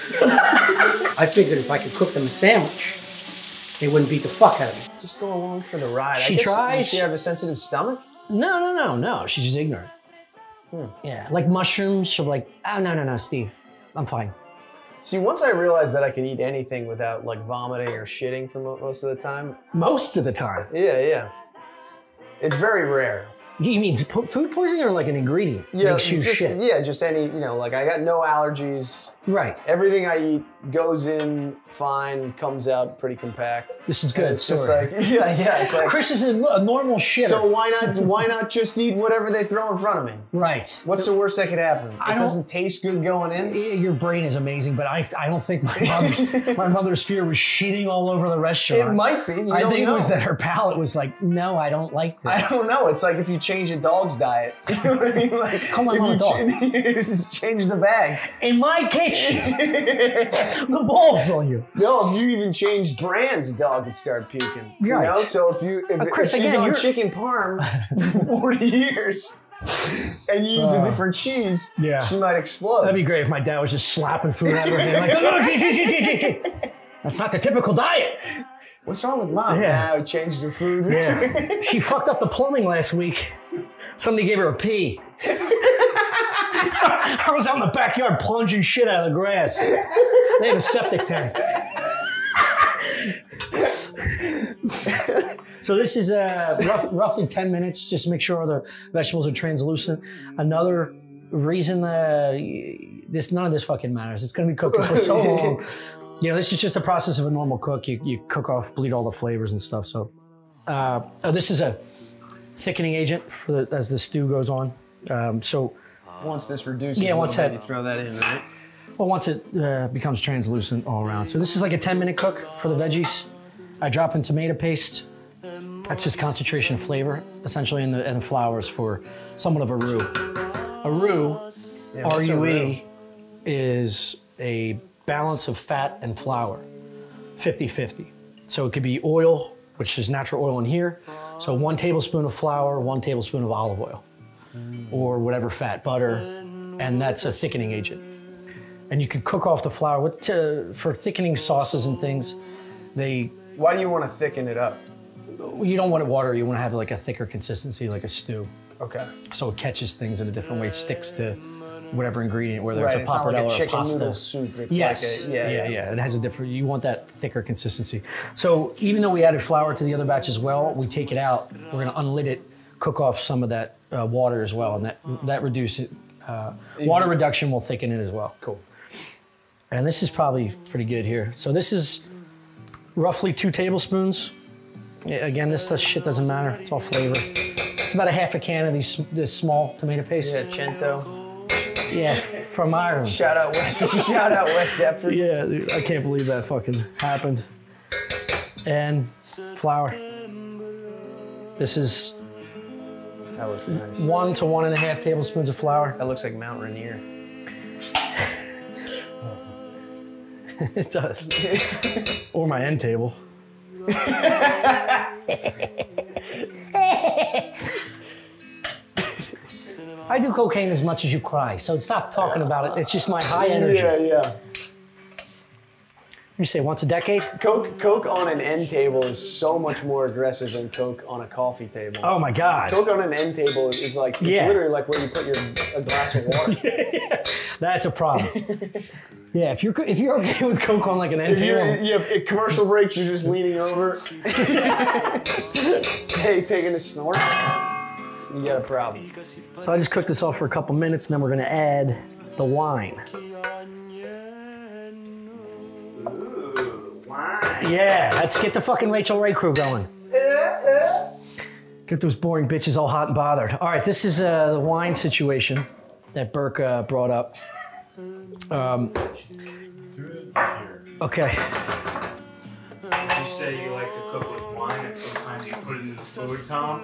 I figured if I could cook them a sandwich, they wouldn't beat the fuck out of me. Just go along for the ride. She tries. Does she have a sensitive stomach? No. She's just ignorant. Yeah, like mushrooms. She'll be like, oh, no, Steve, I'm fine. See, once I realized that I can eat anything without like vomiting or shitting for most of the time. Most of the time. Yeah. It's very rare. You mean food poisoning or like an ingredient? Yeah, Makes you shit. Yeah, just any, like I got no allergies. Right. Everything I eat goes in fine, comes out pretty compact. This is good. And it's just like, yeah, it's like. Chris is a normal shitter. So why not just eat whatever they throw in front of me? Right. What's the worst that could happen? It doesn't taste good going in? Your brain is amazing, but I don't think my mother's fear was shitting all over the restaurant. It might be. I think it was that her palate was like, no, I don't like this. I don't know. It's like if you change a dog's diet. You know what I mean? Like, come on, dog. Just change the bag. In my kitchen, the balls on you. No, if you even changed brands, a dog would start puking. You know? So if Chris, she's on chicken parm for 40 years and you use a different cheese, she might explode. That'd be great if my dad was just slapping food out of her hand like, no, that's not the typical diet. What's wrong with mom? Yeah, we changed her food. Yeah. She fucked up the plumbing last week. Somebody gave her a pee. I was out in the backyard plunging shit out of the grass. They have a septic tank. So this is roughly 10 minutes. Just make sure all the vegetables are translucent. Another reason none of this fucking matters. It's going to be cooking for so long. This is just the process of a normal cook. You cook off, bleed all the flavors and stuff. So this is a thickening agent as the stew goes on. So once this reduces, you throw that in, right? Well, once it becomes translucent all around. So this is like a 10-minute cook for the veggies. I drop in tomato paste. That's just concentration of flavor, essentially, in the flours for somewhat of a roux. A roux, R-U-E, is a balance of fat and flour, 50-50. So it could be oil, which is natural oil in here. So 1 tablespoon of flour, 1 tablespoon of olive oil, or whatever fat, butter, and that's a thickening agent. And you can cook off the flour for thickening sauces and things. Why do you want to thicken it up? You don't want it watery. You want to have like a thicker consistency, like a stew. Okay. So it catches things in a different way, sticks to whatever ingredient, whether it's a It's not pappardelle like a or chicken pasta. noodle soup. It's Yes. like a, yeah. It has a different. You want that thicker consistency. So even though we added flour to the other batch as well, we take it out. We're gonna unlid it, cook off some of that water as well, and that reduces water reduction will thicken it as well. Cool. And this is probably pretty good here. So this is roughly 2 tablespoons. Yeah, again, this shit doesn't matter. It's all flavor. It's about a half a can of this small tomato paste. Yeah, Cento. Yeah, from Ireland. Shout out West. Shout out West Deptford. Yeah, dude, I can't believe that fucking happened. And flour. This is That looks nice. 1 to 1.5 tablespoons of flour. That looks like Mount Rainier. It does. Or my end table. I do cocaine as much as you cry, so stop talking about it. It's just my high energy. Yeah. You say once a decade? Coke on an end table is so much more aggressive than Coke on a coffee table. Oh my God. Coke on an end table is like, it's literally like where you put a glass of water. That's a problem. Yeah, if you're okay with Coke on like an end table. At commercial breaks, you're just leaning over. Hey, taking a snort. You got a problem. So I just cooked this off for a couple minutes, and then we're gonna add the wine. Yeah, let's get the fucking Rachel Ray crew going. Get those boring bitches all hot and bothered. All right, this is the wine situation that Burke brought up. Okay. You say you like to cook with wine and sometimes you put it in the food, Tom?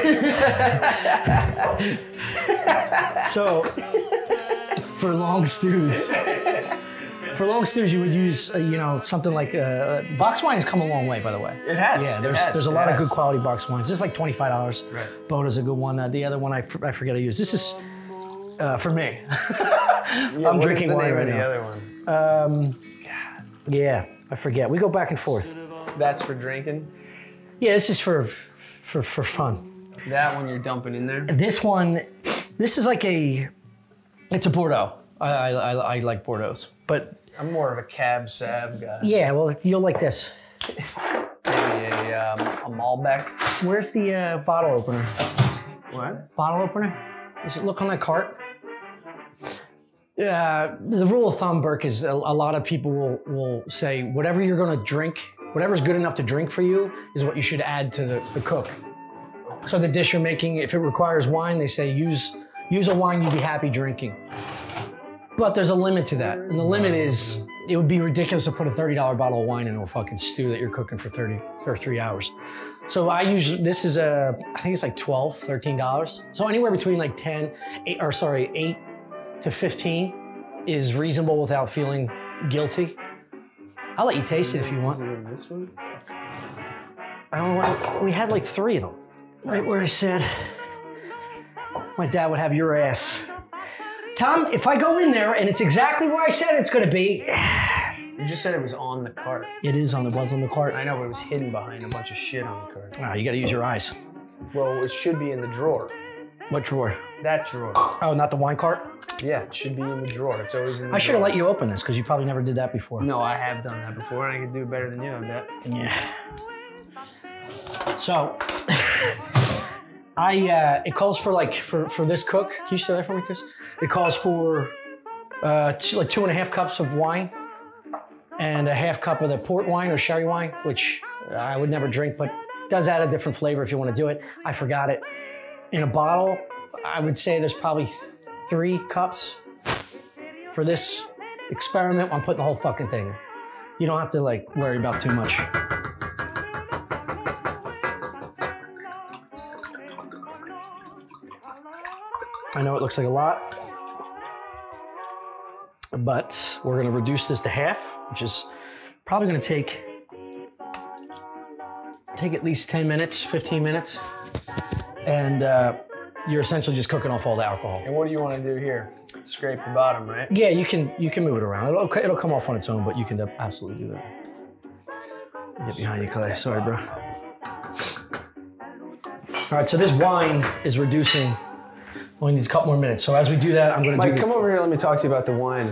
So, for long stews, you would use, something like box wine has come a long way, by the way. It has. Yeah, there's a lot of good quality box wines. This is like $25. Right. Boda's a good one. The other one I forget I use. This is for me. I'm drinking wine right now. The other one. Yeah, I forget. We go back and forth. That's for drinking. Yeah, this is for fun. That one you're dumping in there. This one, this is like it's a Bordeaux. I like Bordeaux's, but I'm more of a Cab Sav guy. yeah, well, you'll like this. Maybe a Malbec. Where's the bottle opener? What? Bottle opener? Does it look on that cart? The rule of thumb, Burke, is a lot of people will say whatever you're going to drink, whatever's good enough to drink for you is what you should add to the cook. So the dish you're making, if it requires wine, they say use a wine you'd be happy drinking. But there's a limit to that. And the limit is, it would be ridiculous to put a $30 bottle of wine into a fucking stew that you're cooking for 3 hours. So this is I think it's like $12, $13. So anywhere between like 8 to 15 is reasonable without feeling guilty. I'll let you taste it if you want. Is it in this one? I don't know, we had like 3 of them. Right where I said, my dad would have your ass. Tom, if I go in there and it's exactly where I said it's gonna be. You just said it was on the cart. It was on the cart. I know, but it was hidden behind a bunch of shit on the cart. Ah, you gotta use your eyes. Well, it should be in the drawer. What drawer? That drawer. Oh, not the wine cart? Yeah, it should be in the drawer. It's always in the drawer. I should have let you open this because you probably never did that before. No, I have done that before and I can do it better than you, I bet. Yeah. So, it calls for for this cook. Can you say that for me, Chris? It calls for like 2.5 cups of wine and a half cup of the port wine or sherry wine, which I would never drink, but does add a different flavor if you want to do it. I forgot it. In a bottle, I would say there's probably 3 cups for this experiment. I'm putting the whole fucking thing. You don't have to worry about too much. I know it looks like a lot, but we're gonna reduce this to half, which is probably gonna take at least 10 minutes, 15 minutes. And you're essentially just cooking off all the alcohol. And what do you want to do here? Scrape the bottom, right? Yeah, you can move it around. It'll come off on its own, but you can absolutely do that. Get behind you, Clay. Sorry, bro. All right, so this wine is reducing Only needs a couple more minutes. So as we do that, I'm gonna Mike, come over here. Let me talk to you about the wine.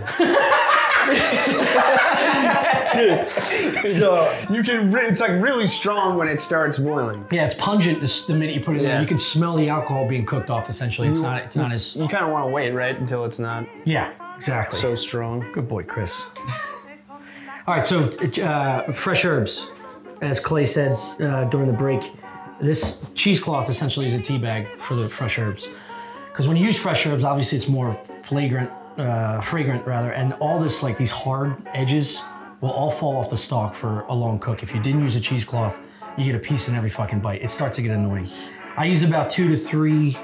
Dude, so you can. It's like really strong when it starts boiling. yeah, it's pungent the minute you put it in Yeah. there. You can smell the alcohol being cooked off. Essentially, it's not as. You kind of want to wait, right, until it's not Yeah, exactly. so strong. Good boy, Chris. All right, so fresh herbs, as Clay said during the break. This cheesecloth essentially is a tea bag for the fresh herbs, because when you use fresh herbs, obviously it's more fragrant, and all this like these hard edges will all fall off the stalk for a long cook. If you didn't use a cheesecloth, you get a piece in every fucking bite. It starts to get annoying. I use about 2 to 3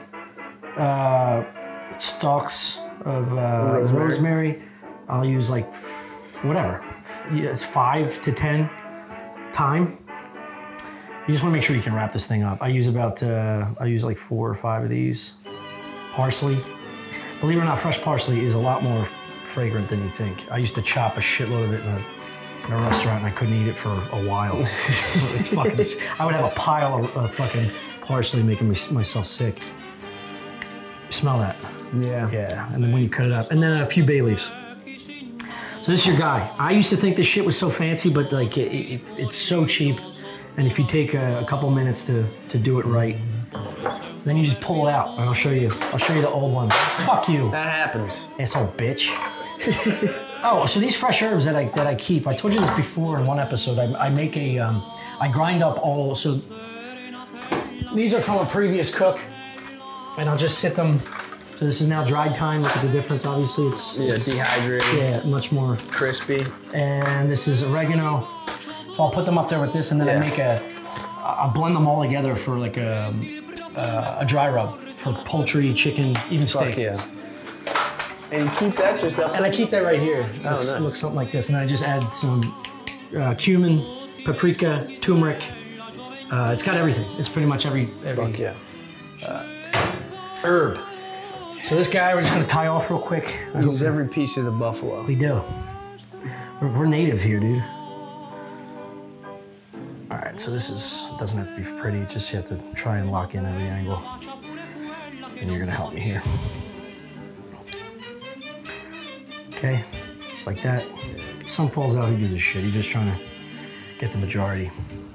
stalks of rosemary. I'll use like whatever, it's 5 to 10 thyme. You just want to make sure you can wrap this thing up. I use like 4 or 5 of these. Parsley. Believe it or not, fresh parsley is a lot more fragrant than you think. I used to chop a shitload of it in a restaurant and I couldn't eat it for a while. It's fucking, I would have a pile of fucking parsley making myself sick. You smell that? Yeah. Yeah, and then when you cut it up. And then a few bay leaves. So this is your guy. I used to think this shit was so fancy, but like it's so cheap. And if you take a couple minutes to do it right, then you just pull it out, and I'll show you the old one. Fuck you. That happens. Asshole bitch. Oh, so these fresh herbs that I keep, I told you this before in one episode. I make I grind up all. So these are from a previous cook, and I'll just sit them. So this is now dried thyme. Look at the difference. Obviously, it's dehydrated. Yeah, much more crispy. And this is oregano. So I'll put them up there with this, and then I'll blend them all together for like a dry rub for poultry, chicken, even steak. Yeah. And you keep that just up? And I keep that right here. Nice. Looks something like this. And I just add some cumin, paprika, turmeric. It's got everything. It's pretty much every Fuck yeah. Herb. So this guy, we're just gonna tie off real quick. Use every piece of the buffalo. We do. We're native here, dude. All right, so this doesn't have to be pretty, just you have to try and lock in every angle. And you're gonna help me here. Okay, just like that. Some falls out, who gives a shit? You're just trying to get the majority.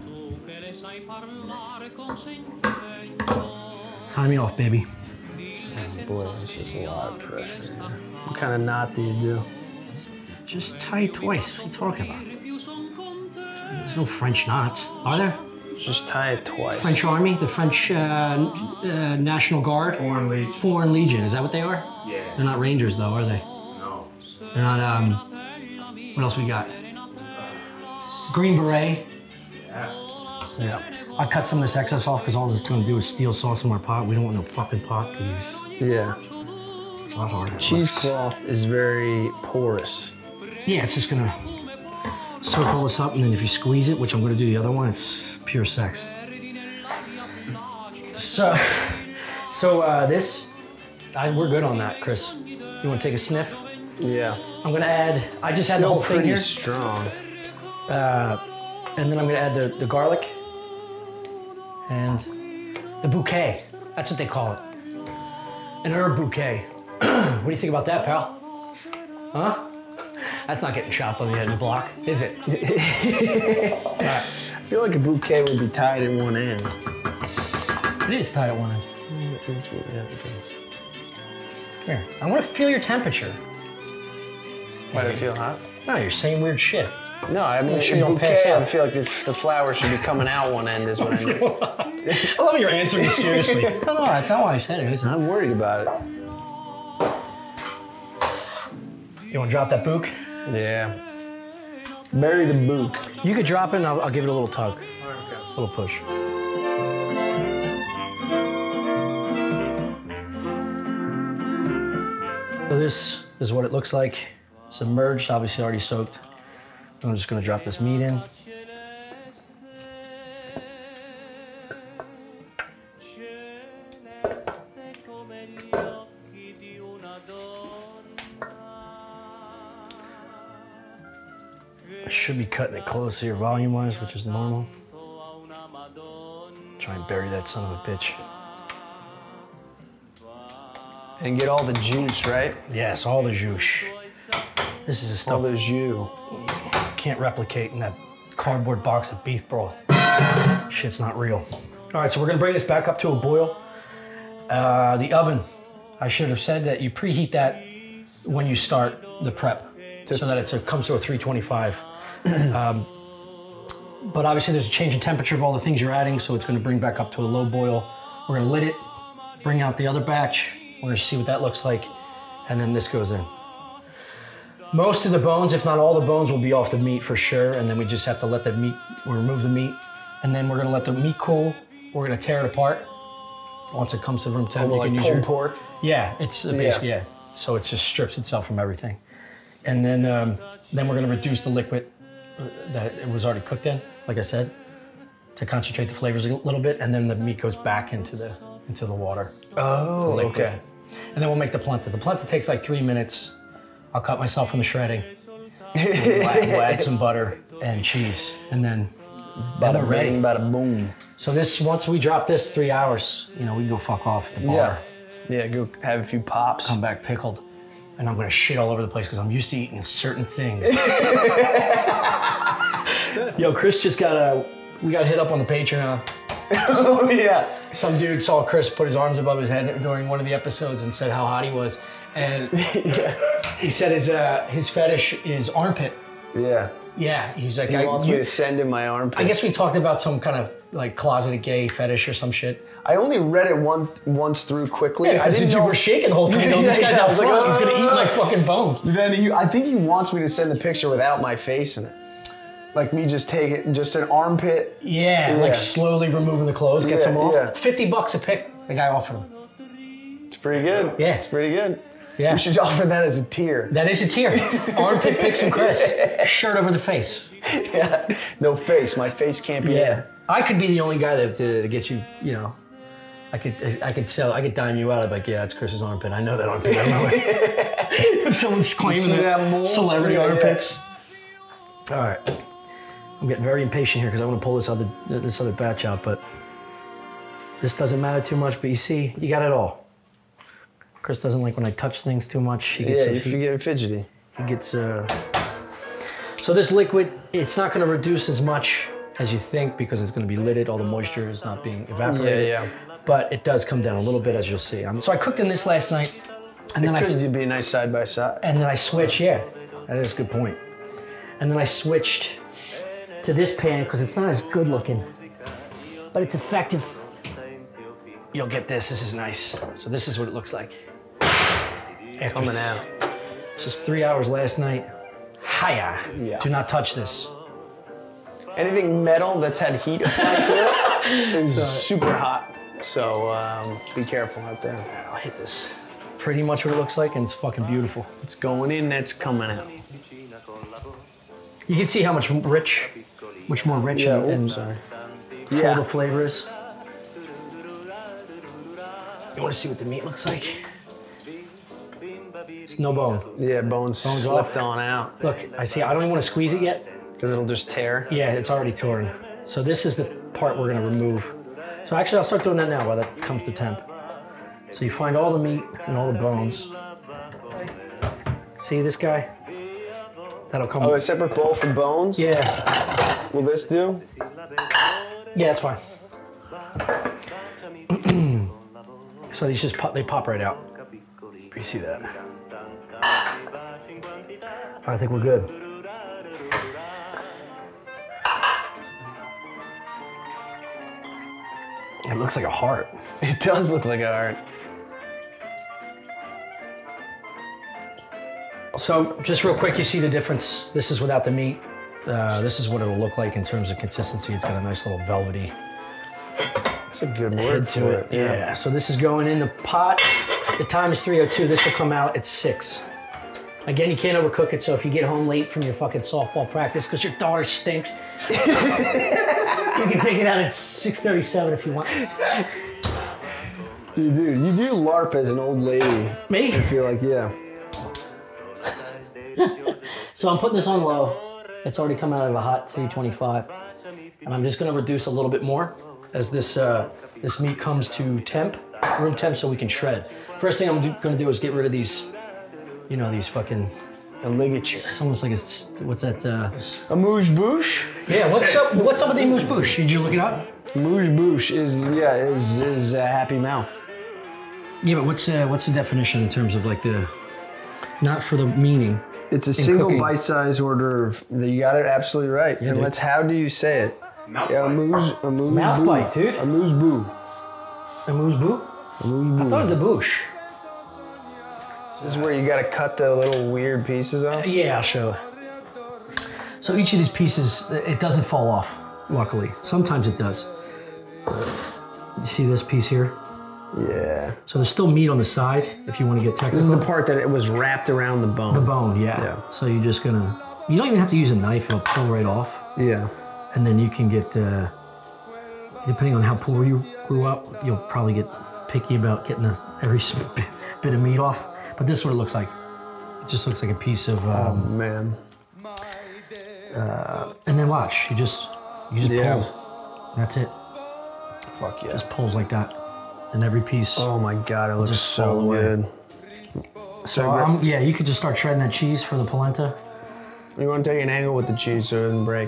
Tie me off, baby. Oh boy, this is a lot of pressure. What kind of knot do you do? Just tie it twice, what are you talking about? There's no French knots, are there? Just tie it twice. French Army, the French National Guard? Foreign Legion. Foreign Legion, is that what they are? Yeah. They're not Rangers though, are they? No. They're not, what else we got? Green Beret. Yeah. I cut some of this excess off because all this is gonna do is steal sauce from our pot. We don't want no fucking pot to use. Yeah. It's a lot harder. Cheesecloth is very porous. Yeah, it's just gonna soak all this up, and then if you squeeze it, which I'm gonna do the other one, it's pure sex. So this, we're good on that, Chris. You wanna take a sniff? Yeah. I'm gonna add, I just had the whole thing here. Strong. And then I'm gonna add the garlic and the bouquet. That's what they call it. An herb bouquet. What do you think about that, pal? Huh? That's not getting chopped on the end of the block, is it? All right. I feel like a bouquet would be tied at one end. It is tied at one end. Yeah, okay. Here, I wanna feel your temperature. Why do I feel hot? No, you're saying weird shit. No, I mean, Make sure you a don't pass bouquet, out. I feel like the flower should be coming out one end is what I mean. I love you're answering this seriously. No, that's not why I said it. I'm worried about it. You wanna drop that book? Yeah. Bury the book. You could drop it and I'll give it a little tug. A little push. So this is what it looks like. Submerged, obviously already soaked. I'm just gonna drop this meat in. I should be cutting it close here volume-wise, which is normal. Try and bury that son of a bitch. And get all the juice, right? Yes, all the juice. This is the stuff All the jus. you can't replicate in that cardboard box of beef broth. Shit's not real. All right, so we're gonna bring this back up to a boil. The oven, I should have said that you preheat that when you start the prep so that it comes to a 325. But obviously there's a change in temperature of all the things you're adding, so it's gonna bring back up to a low boil. We're gonna lid it, bring out the other batch. We're gonna see what that looks like, and then this goes in. Most of the bones, if not all the bones, will be off the meat for sure, and then we just have to let the meat, we'll remove the meat, and then we're gonna let the meat cool. We're gonna tear it apart. Once it comes to room temp, you can use your pork. Yeah, it's basically, yeah. So it just strips itself from everything. And then we're gonna reduce the liquid that it was already cooked in, like I said, to concentrate the flavors a little bit, and then the meat goes back into the water. Oh, okay. And then we'll make the polenta. The polenta takes like 3 minutes. I'll cut myself from the shredding. We'll add some butter and cheese, and then Bada ready. bing, bada boom. So this, once we drop this 3 hours, we can go fuck off at the bar. Yeah, go have a few pops. Come back pickled. And I'm gonna shit all over the place because I'm used to eating certain things. Yo, Chris just we got hit up on the Patreon. Oh, yeah. Some dude saw Chris put his arms above his head during one of the episodes and said how hot he was. And he said his fetish is armpit. Yeah. Yeah, he's like, He wants me to send him my armpit. I guess we talked about some kind of like closeted gay fetish or some shit. I only read it once through quickly. Yeah, I didn't know you were shaking the whole time. This guy's out front. Like, He's gonna eat my fucking bones. Then I think he wants me to send the picture without my face in it. Like me just take it, just an armpit. Yeah, like slowly removing the clothes, gets them off. Yeah. $50 a pick, the guy offered him. It's pretty good. Yeah. It's pretty good. Yeah. We should offer that as a tier. That is a tier. Armpit picks and Chris. Shirt over the face. Yeah. No face. My face can't be in. I could be the only guy that to get you, I could dime you out. I'd be like, yeah, that's Chris's armpit. I know that armpit. I know it. If someone's claiming that celebrity armpits. All right. I'm getting very impatient here because I want to pull this other batch out, but this doesn't matter too much. But you see, you got it all. Chris doesn't like when I touch things too much. He gets you get fidgety. He gets. So this liquid, it's not going to reduce as much as you think because it's going to be lidded. All the moisture is not being evaporated. Yeah. But it does come down a little bit, as you'll see. So I cooked in this last night, and then Could be a nice side by side. And then I switched. Yeah, that is a good point. And then I switched to this pan because it's not as good looking, but it's effective. You'll get this. This is nice. So this is what it looks like. Coming out. Just 3 hours last night. Hiya. Yeah. Do not touch this. Anything metal that's had heat applied to it is super hot. So be careful out there. I'll hit this. Pretty much what it looks like, and it's fucking beautiful. It's going in, that's coming out. You can see how much more rich and full the flavor is. You want to see what the meat looks like? It's no bone. Yeah, bones slipped off. on out. Look, I don't even want to squeeze it yet. Because it'll just tear. Yeah, it's already torn. So this is the part we're gonna remove. So actually, I'll start doing that now while that comes to temp. So you find all the meat and all the bones. See this guy? That'll come. Oh, a separate bowl for bones? Yeah. Will this do? Yeah, it's fine. So these just they pop right out. You see that? I think we're good. It looks like a heart. It does look like a heart. So just real quick, you see the difference. This is without the meat. This is what it'll look like in terms of consistency. It's got a nice little velvety That's a good head word to for it. it. Yeah. So this is going in the pot. The time is 3:02. This will come out at 6. Again, you can't overcook it. So if you get home late from your fucking softball practice because your daughter stinks, you can take it out at 6:37 if you want. You do LARP as an old lady. Me? I feel like, yeah. So I'm putting this on low. It's already come out of a hot 325. And I'm just gonna reduce a little bit more as this meat comes to temp. room temp so we can shred. First thing I'm gonna do is get rid of these, you know, these fucking. The ligature. It's almost like what's that? A mouche bouche? Yeah, what's up with the mouche bouche? Did you look it up? Mouche bouche is a happy mouth. Yeah, but what's the definition in terms of like the, not for the meaning. It's a single bite-sized hors d'oeuvre. You got it absolutely right. Yeah, and how do you say it? Mouth a mouche mouth bite, dude. A mouche bou. A mouche bou? A mouche bou. I thought it was a bouche. This is where you gotta cut the little weird pieces off? Yeah, I'll show it. So each of these pieces, it doesn't fall off, luckily. Sometimes it does. You see this piece here? Yeah. So there's still meat on the side, if you want to get technical. This is the part that it was wrapped around the bone. The bone, yeah. So you're just gonna, you don't even have to use a knife, it'll pull right off. Yeah. And then you can get, depending on how poor you grew up, you'll probably get picky about getting every bit of meat off. But this is what it looks like. It just looks like a piece of. Oh man. And then watch, you just pull. That's it. Fuck yeah. Just pulls like that, and every piece. Oh my god, it looks just so good. So yeah, you could just start shredding that cheese for the polenta. You want to take an angle with the cheese so it doesn't break.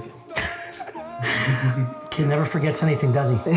Kid never forgets anything, does he?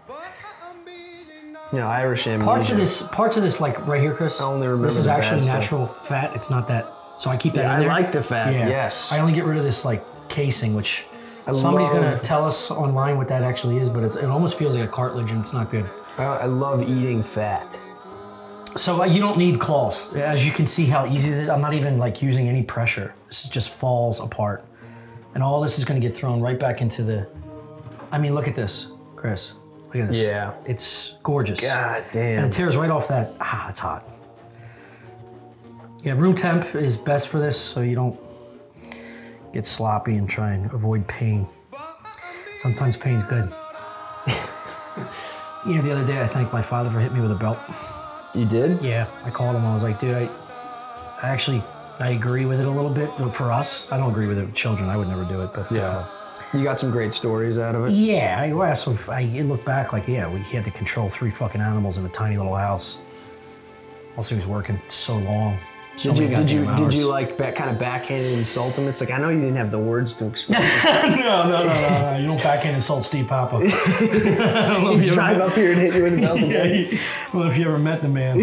Yeah, Irish amnesia. Parts of this, like right here, Chris. I only remember this is the actually bad natural fat. It's not that. So I keep that in there. I like the fat. Yeah. Yes. I only get rid of this like casing, which somebody's gonna tell us online what that actually is, but it almost feels like a cartilage, and it's not good. I love eating fat. So you don't need claws. As you can see how easy this is. I'm not even like using any pressure. This just falls apart, and all this is gonna get thrown right back into the. I mean, look at this, Chris. Look at this. Yeah. It's gorgeous. God damn. And it tears right off that. Ah, it's hot. Yeah, room temp is best for this, so you don't get sloppy and try and avoid pain. Sometimes pain's good. You know, the other day I thanked my father for hitting me with a belt. You did? Yeah. I called him. I was like, dude, I agree with it a little bit. For us, I don't agree with it with children. I would never do it, but yeah. You got some great stories out of it? Yeah, I look back like, yeah, we had to control 3 fucking animals in a tiny little house. Also, he was working so long. Did you like kind of backhand insult him? It's like, I know you didn't have the words to explain. No. You don't backhand insult Steve Papa. He'd drive up here and hit you with a belt again. Well, if you ever met the man.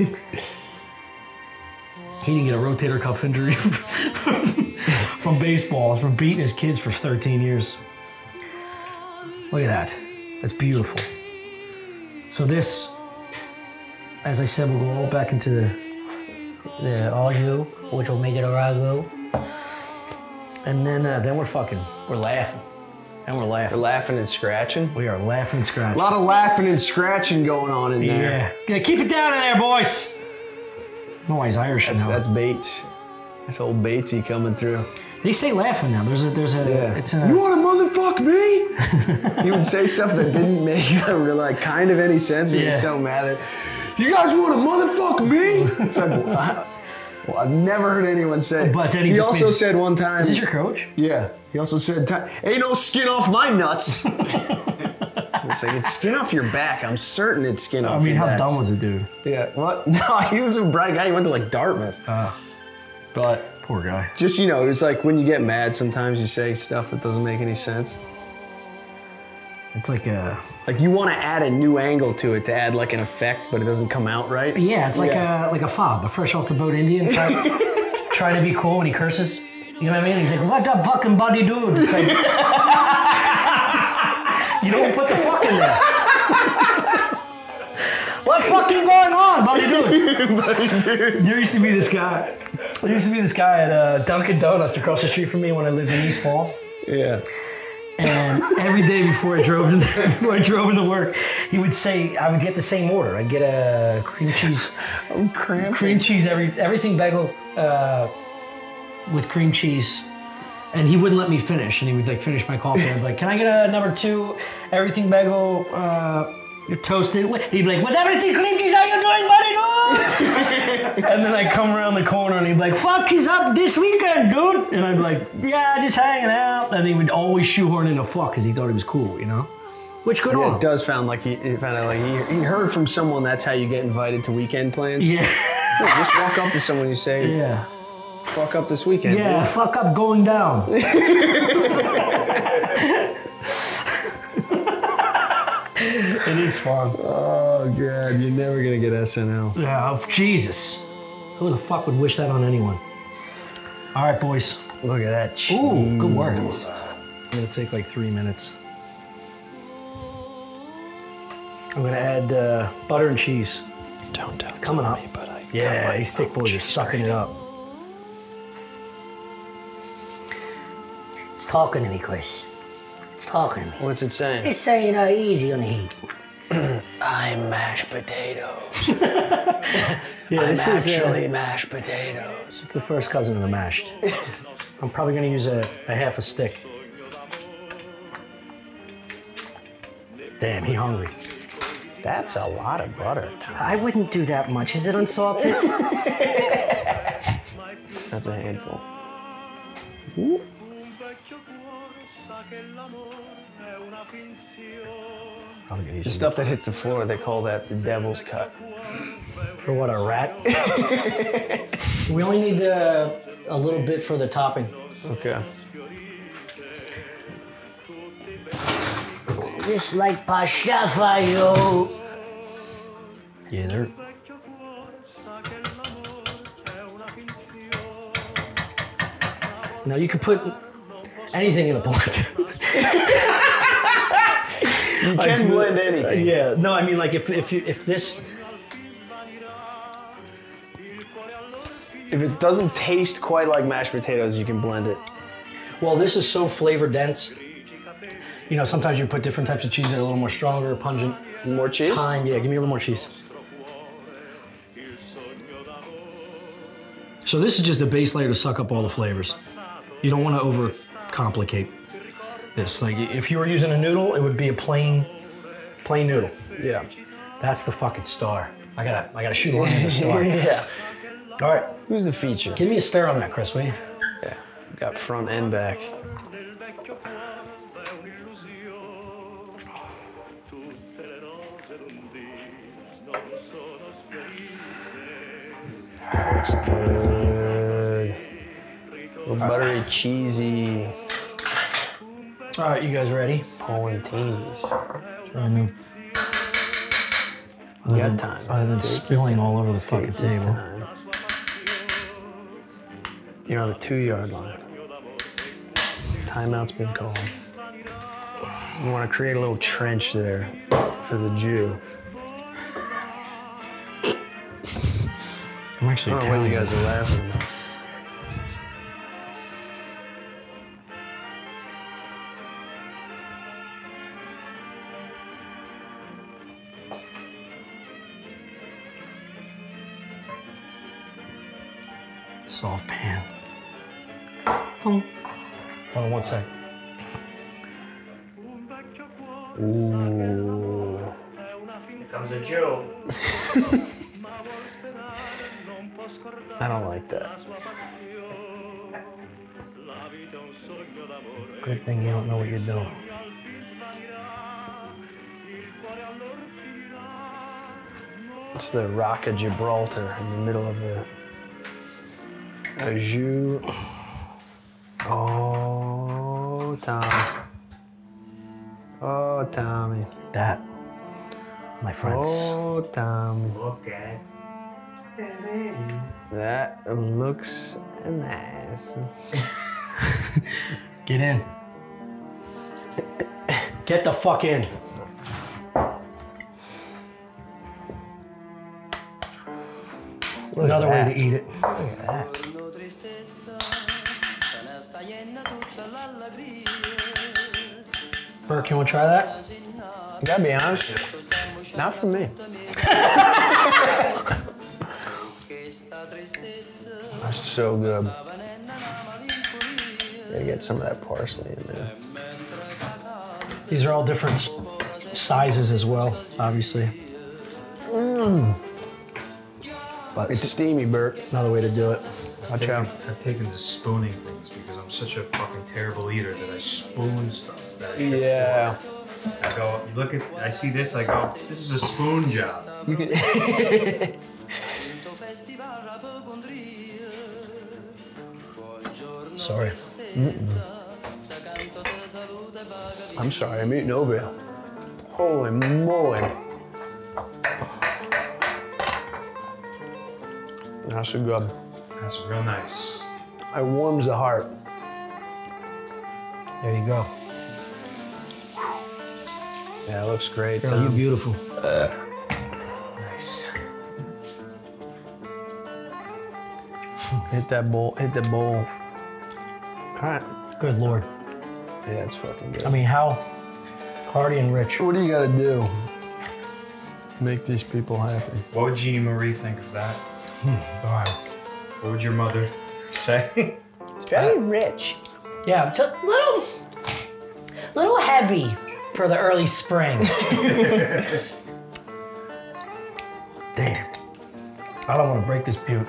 He didn't get a rotator cuff injury from baseball, from beating his kids for 13 years. Look at that. That's beautiful. So this, as I said, will go all back into the au jus, which will make it a ragu. And then we're laughing. And we're laughing. We're laughing and scratching? We are laughing and scratching. A lot of laughing and scratching going on in there. Yeah. Keep it down in there, boys. I don't know why he's Irish. That's Bates. That's old Batesy coming through. They say laughing now. There's a. Yeah. It's a. You want to motherfuck me? He would say stuff that didn't make like kind of any sense. But he's so mad that you guys want to motherfuck me? It's like, well, I've never heard anyone say. But then he also said one time. Is this your coach? Yeah. He also said, "Ain't no skin off my nuts." It's like, it's skin off your back. I'm certain it's skin off your back. How dumb was it, dude? Yeah, what? No, he was a bright guy. He went to like Dartmouth. But poor guy. Just, it was like when you get mad, sometimes you say stuff that doesn't make any sense. It's like you want to add a new angle to it to add like an effect, but it doesn't come out right. Yeah, it's like a fob, a fresh off the boat Indian trying to be cool when he curses. You know what I mean? He's like, "What up, fucking buddy, dude?" It's like, you don't put the fuck in there. What fucking going on, buddy, dude? There used to be this guy. There used to be this guy at Dunkin' Donuts across the street from me when I lived in East Falls. Yeah. And every day before I drove into work, he would say I would get the same order. I'd get a cream cheese. I'm cramping. Cream cheese, everything bagel with cream cheese. And he wouldn't let me finish. And he would like finish my coffee. I'd be like, "Can I get a number 2 everything bagel toasted?" He'd be like, "With everything cream cheese, how you doing, buddy, dude?" And then I'd come around the corner and he'd be like, "Fuck, he's up this weekend, dude." And I'd be like, "Yeah, just hanging out." And he would always shoehorn in a fuck because he thought he was cool, you know? Which good on Yeah, him. it does sound like he heard from someone that's how you get invited to weekend plans. Yeah. Yeah, just walk up to someone and you say, Yeah. fuck up this weekend. Yeah, dude. fuck up going down. It is fun. Oh, God, you're never going to get SNL. Yeah, Jesus. Who the fuck would wish that on anyone? All right, boys. Look at that cheese. Ooh, good work. I'm gonna take like 3 minutes. I'm gonna add butter and cheese. Don't tell Coming up. me, but I Yeah, these thick boys are sucking it up. It's talking to me, Chris. It's talking to me. What's it saying? It's saying easy on the heat. I'm mashed potatoes. Yeah, I'm this is actually mashed potatoes. it's the first cousin of the mashed. I'm probably gonna use a half a stick. Damn, he hungry. That's a lot of butter. I wouldn't do that much. Is it unsalted? That's a handful. The stuff that hits the floor, they call that the devil's cut. For what, a rat? We only need a little bit for the topping. Okay. Just like Pastafio. Yeah, they're... Now you could put anything in a blender. You can blend anything. Yeah, no, I mean like if this... If it doesn't taste quite like mashed potatoes, you can blend it. Well, this is so flavor dense. You know, sometimes you put different types of cheese that are a little more stronger, pungent. More cheese? Thyme, yeah, give me a little more cheese. So this is just a base layer to suck up all the flavors. You don't want to overcomplicate this. Like if you were using a noodle, it would be a plain noodle. Yeah. That's the fucking star. I gotta shoot a line in the star. Yeah. All right, Who's the feature? give me a stir on that, Chris, will you? Yeah. Got front and back. Looks good. A little buttery, cheesy. All right, you guys ready? Pointines. You You got time. Other than spilling all over the fucking Take your table. time. You're on the 2-yard line. Timeout's been called. You want to create a little trench there for the Jew. I'm actually I don't know what Italian. you guys are laughing about. Soft pan. Boom. Hold on one sec. Ooh. Here comes a Jew. I don't like that. Good thing you don't know what you're doing. It's the Rock of Gibraltar in the middle of a jus. Oh, Tommy. Oh, Tommy. That, my friends. Oh, Tommy. Look at That looks nice. Get in. Get the fuck in. Look Another at way that. to eat it. Look at that. Burke, you want to try that? Gotta be honest, not for me. That's so good. Gotta get some of that parsley in there. These are all different sizes as well, obviously. But It's steamy, Burke. another way to do it. Watch out. I've taken to spooning things because I'm such a fucking terrible eater that I spoon stuff. That I should Yeah. I go, you look at, I see this, I go, this is a spoon job. You can. Sorry. I'm sorry, I'm eating over here. Holy moly. That's good. That's real nice. It warms the heart. There you go. Yeah, it looks great. Girl, you're beautiful. Nice. Hit that bowl. Hit the bowl. All right. Good Lord. Yeah, it's fucking good. I mean, how hearty and rich. What do you gotta do? Make these people happy. What would Jeannie Marie think of that? All right. What would your mother say? It's very rich. Yeah, it's a little heavy for the early spring. Damn. I don't want to break this butte.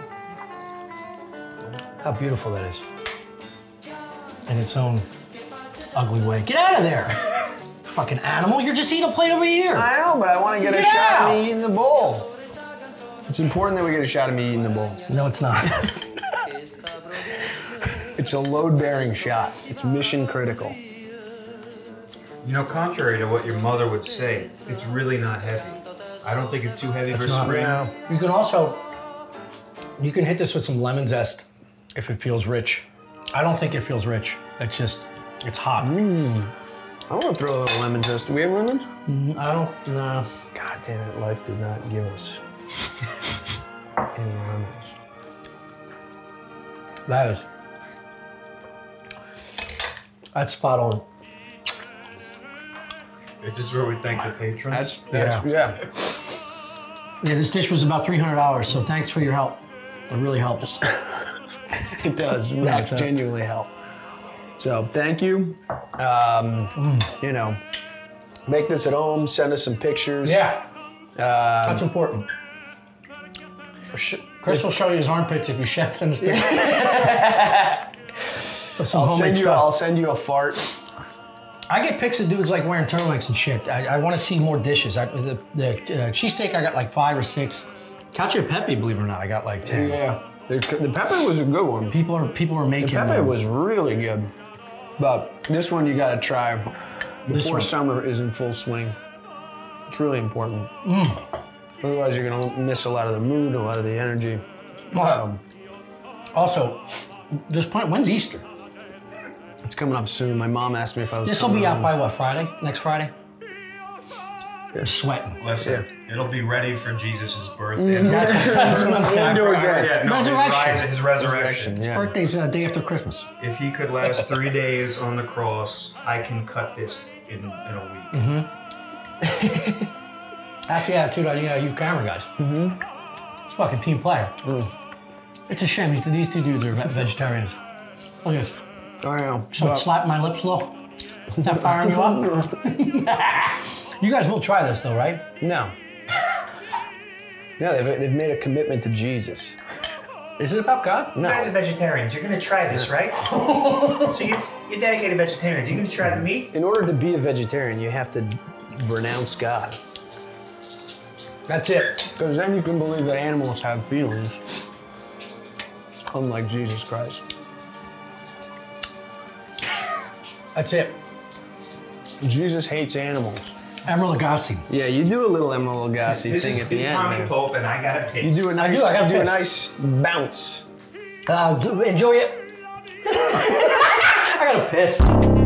How beautiful that is. In its own ugly way. Get out of there! Fucking animal, you're just eating a plate over here. I know, but I want to get a shot of me eating the bowl. It's important that we get a shot of me eating the bowl. No, it's not. It's a load-bearing shot. It's mission critical. You know, contrary to what your mother would say, it's really not heavy. I don't think it's too heavy for not, spring. Yeah. You can also, you can hit this with some lemon zest if it feels rich. I don't think it feels rich. It's just, it's hot. I want to throw a little lemon zest. Do we have lemons? I don't, no. God damn it, life did not give us any lemons. That's spot on. Is this where we thank the patrons? Yeah. Yeah, this dish was about $300, so thanks for your help. It really helps. It does. That genuinely help. So thank you. You know, make this at home. Send us some pictures. Yeah, that's important. Chris will show you his armpits if you send us pictures. I'll send you a fart. I get pics of dudes like wearing turtlenecks and shit. I want to see more dishes. The cheesesteak, I got like 5 or 6. Cacio e pepe, believe it or not, I got like 10. Yeah, the pepper was a good one. People are making. The pepper was really good, but this one you got to try before summer is in full swing. It's really important. Otherwise, you're gonna miss a lot of the mood, a lot of the energy. Also, just when's Easter? It's coming up soon. My mom asked me if I was. This will be out by what, Friday? Next Friday? You're sweating. Listen, it'll be ready for Jesus' birthday. That's what I'm saying. Resurrection. His resurrection. His birthday's the day after Christmas. If he could last 3 days on the cross, I can cut this in a week. That's the attitude on you camera guys. It's fucking team player. It's a shame these two dudes are vegetarians. Look at this. I know. So slap my lips a little. Is that firing you up? You guys will try this though, right? No. Yeah, they've made a commitment to Jesus. Is it about God? No. You guys are vegetarians. You're going to try this, right? So you're dedicated vegetarians. You're going to try the meat? In order to be a vegetarian, you have to renounce God. That's it. Because then you can believe that animals have feelings. Unlike Jesus Christ. That's it. Jesus hates animals. Emeril Lagasse. Yeah, you do a little Emeril Lagasse thing at the end. Tommy Pope, and I got a piss. You do a nice, I do a nice bounce. Enjoy it. I got a piss.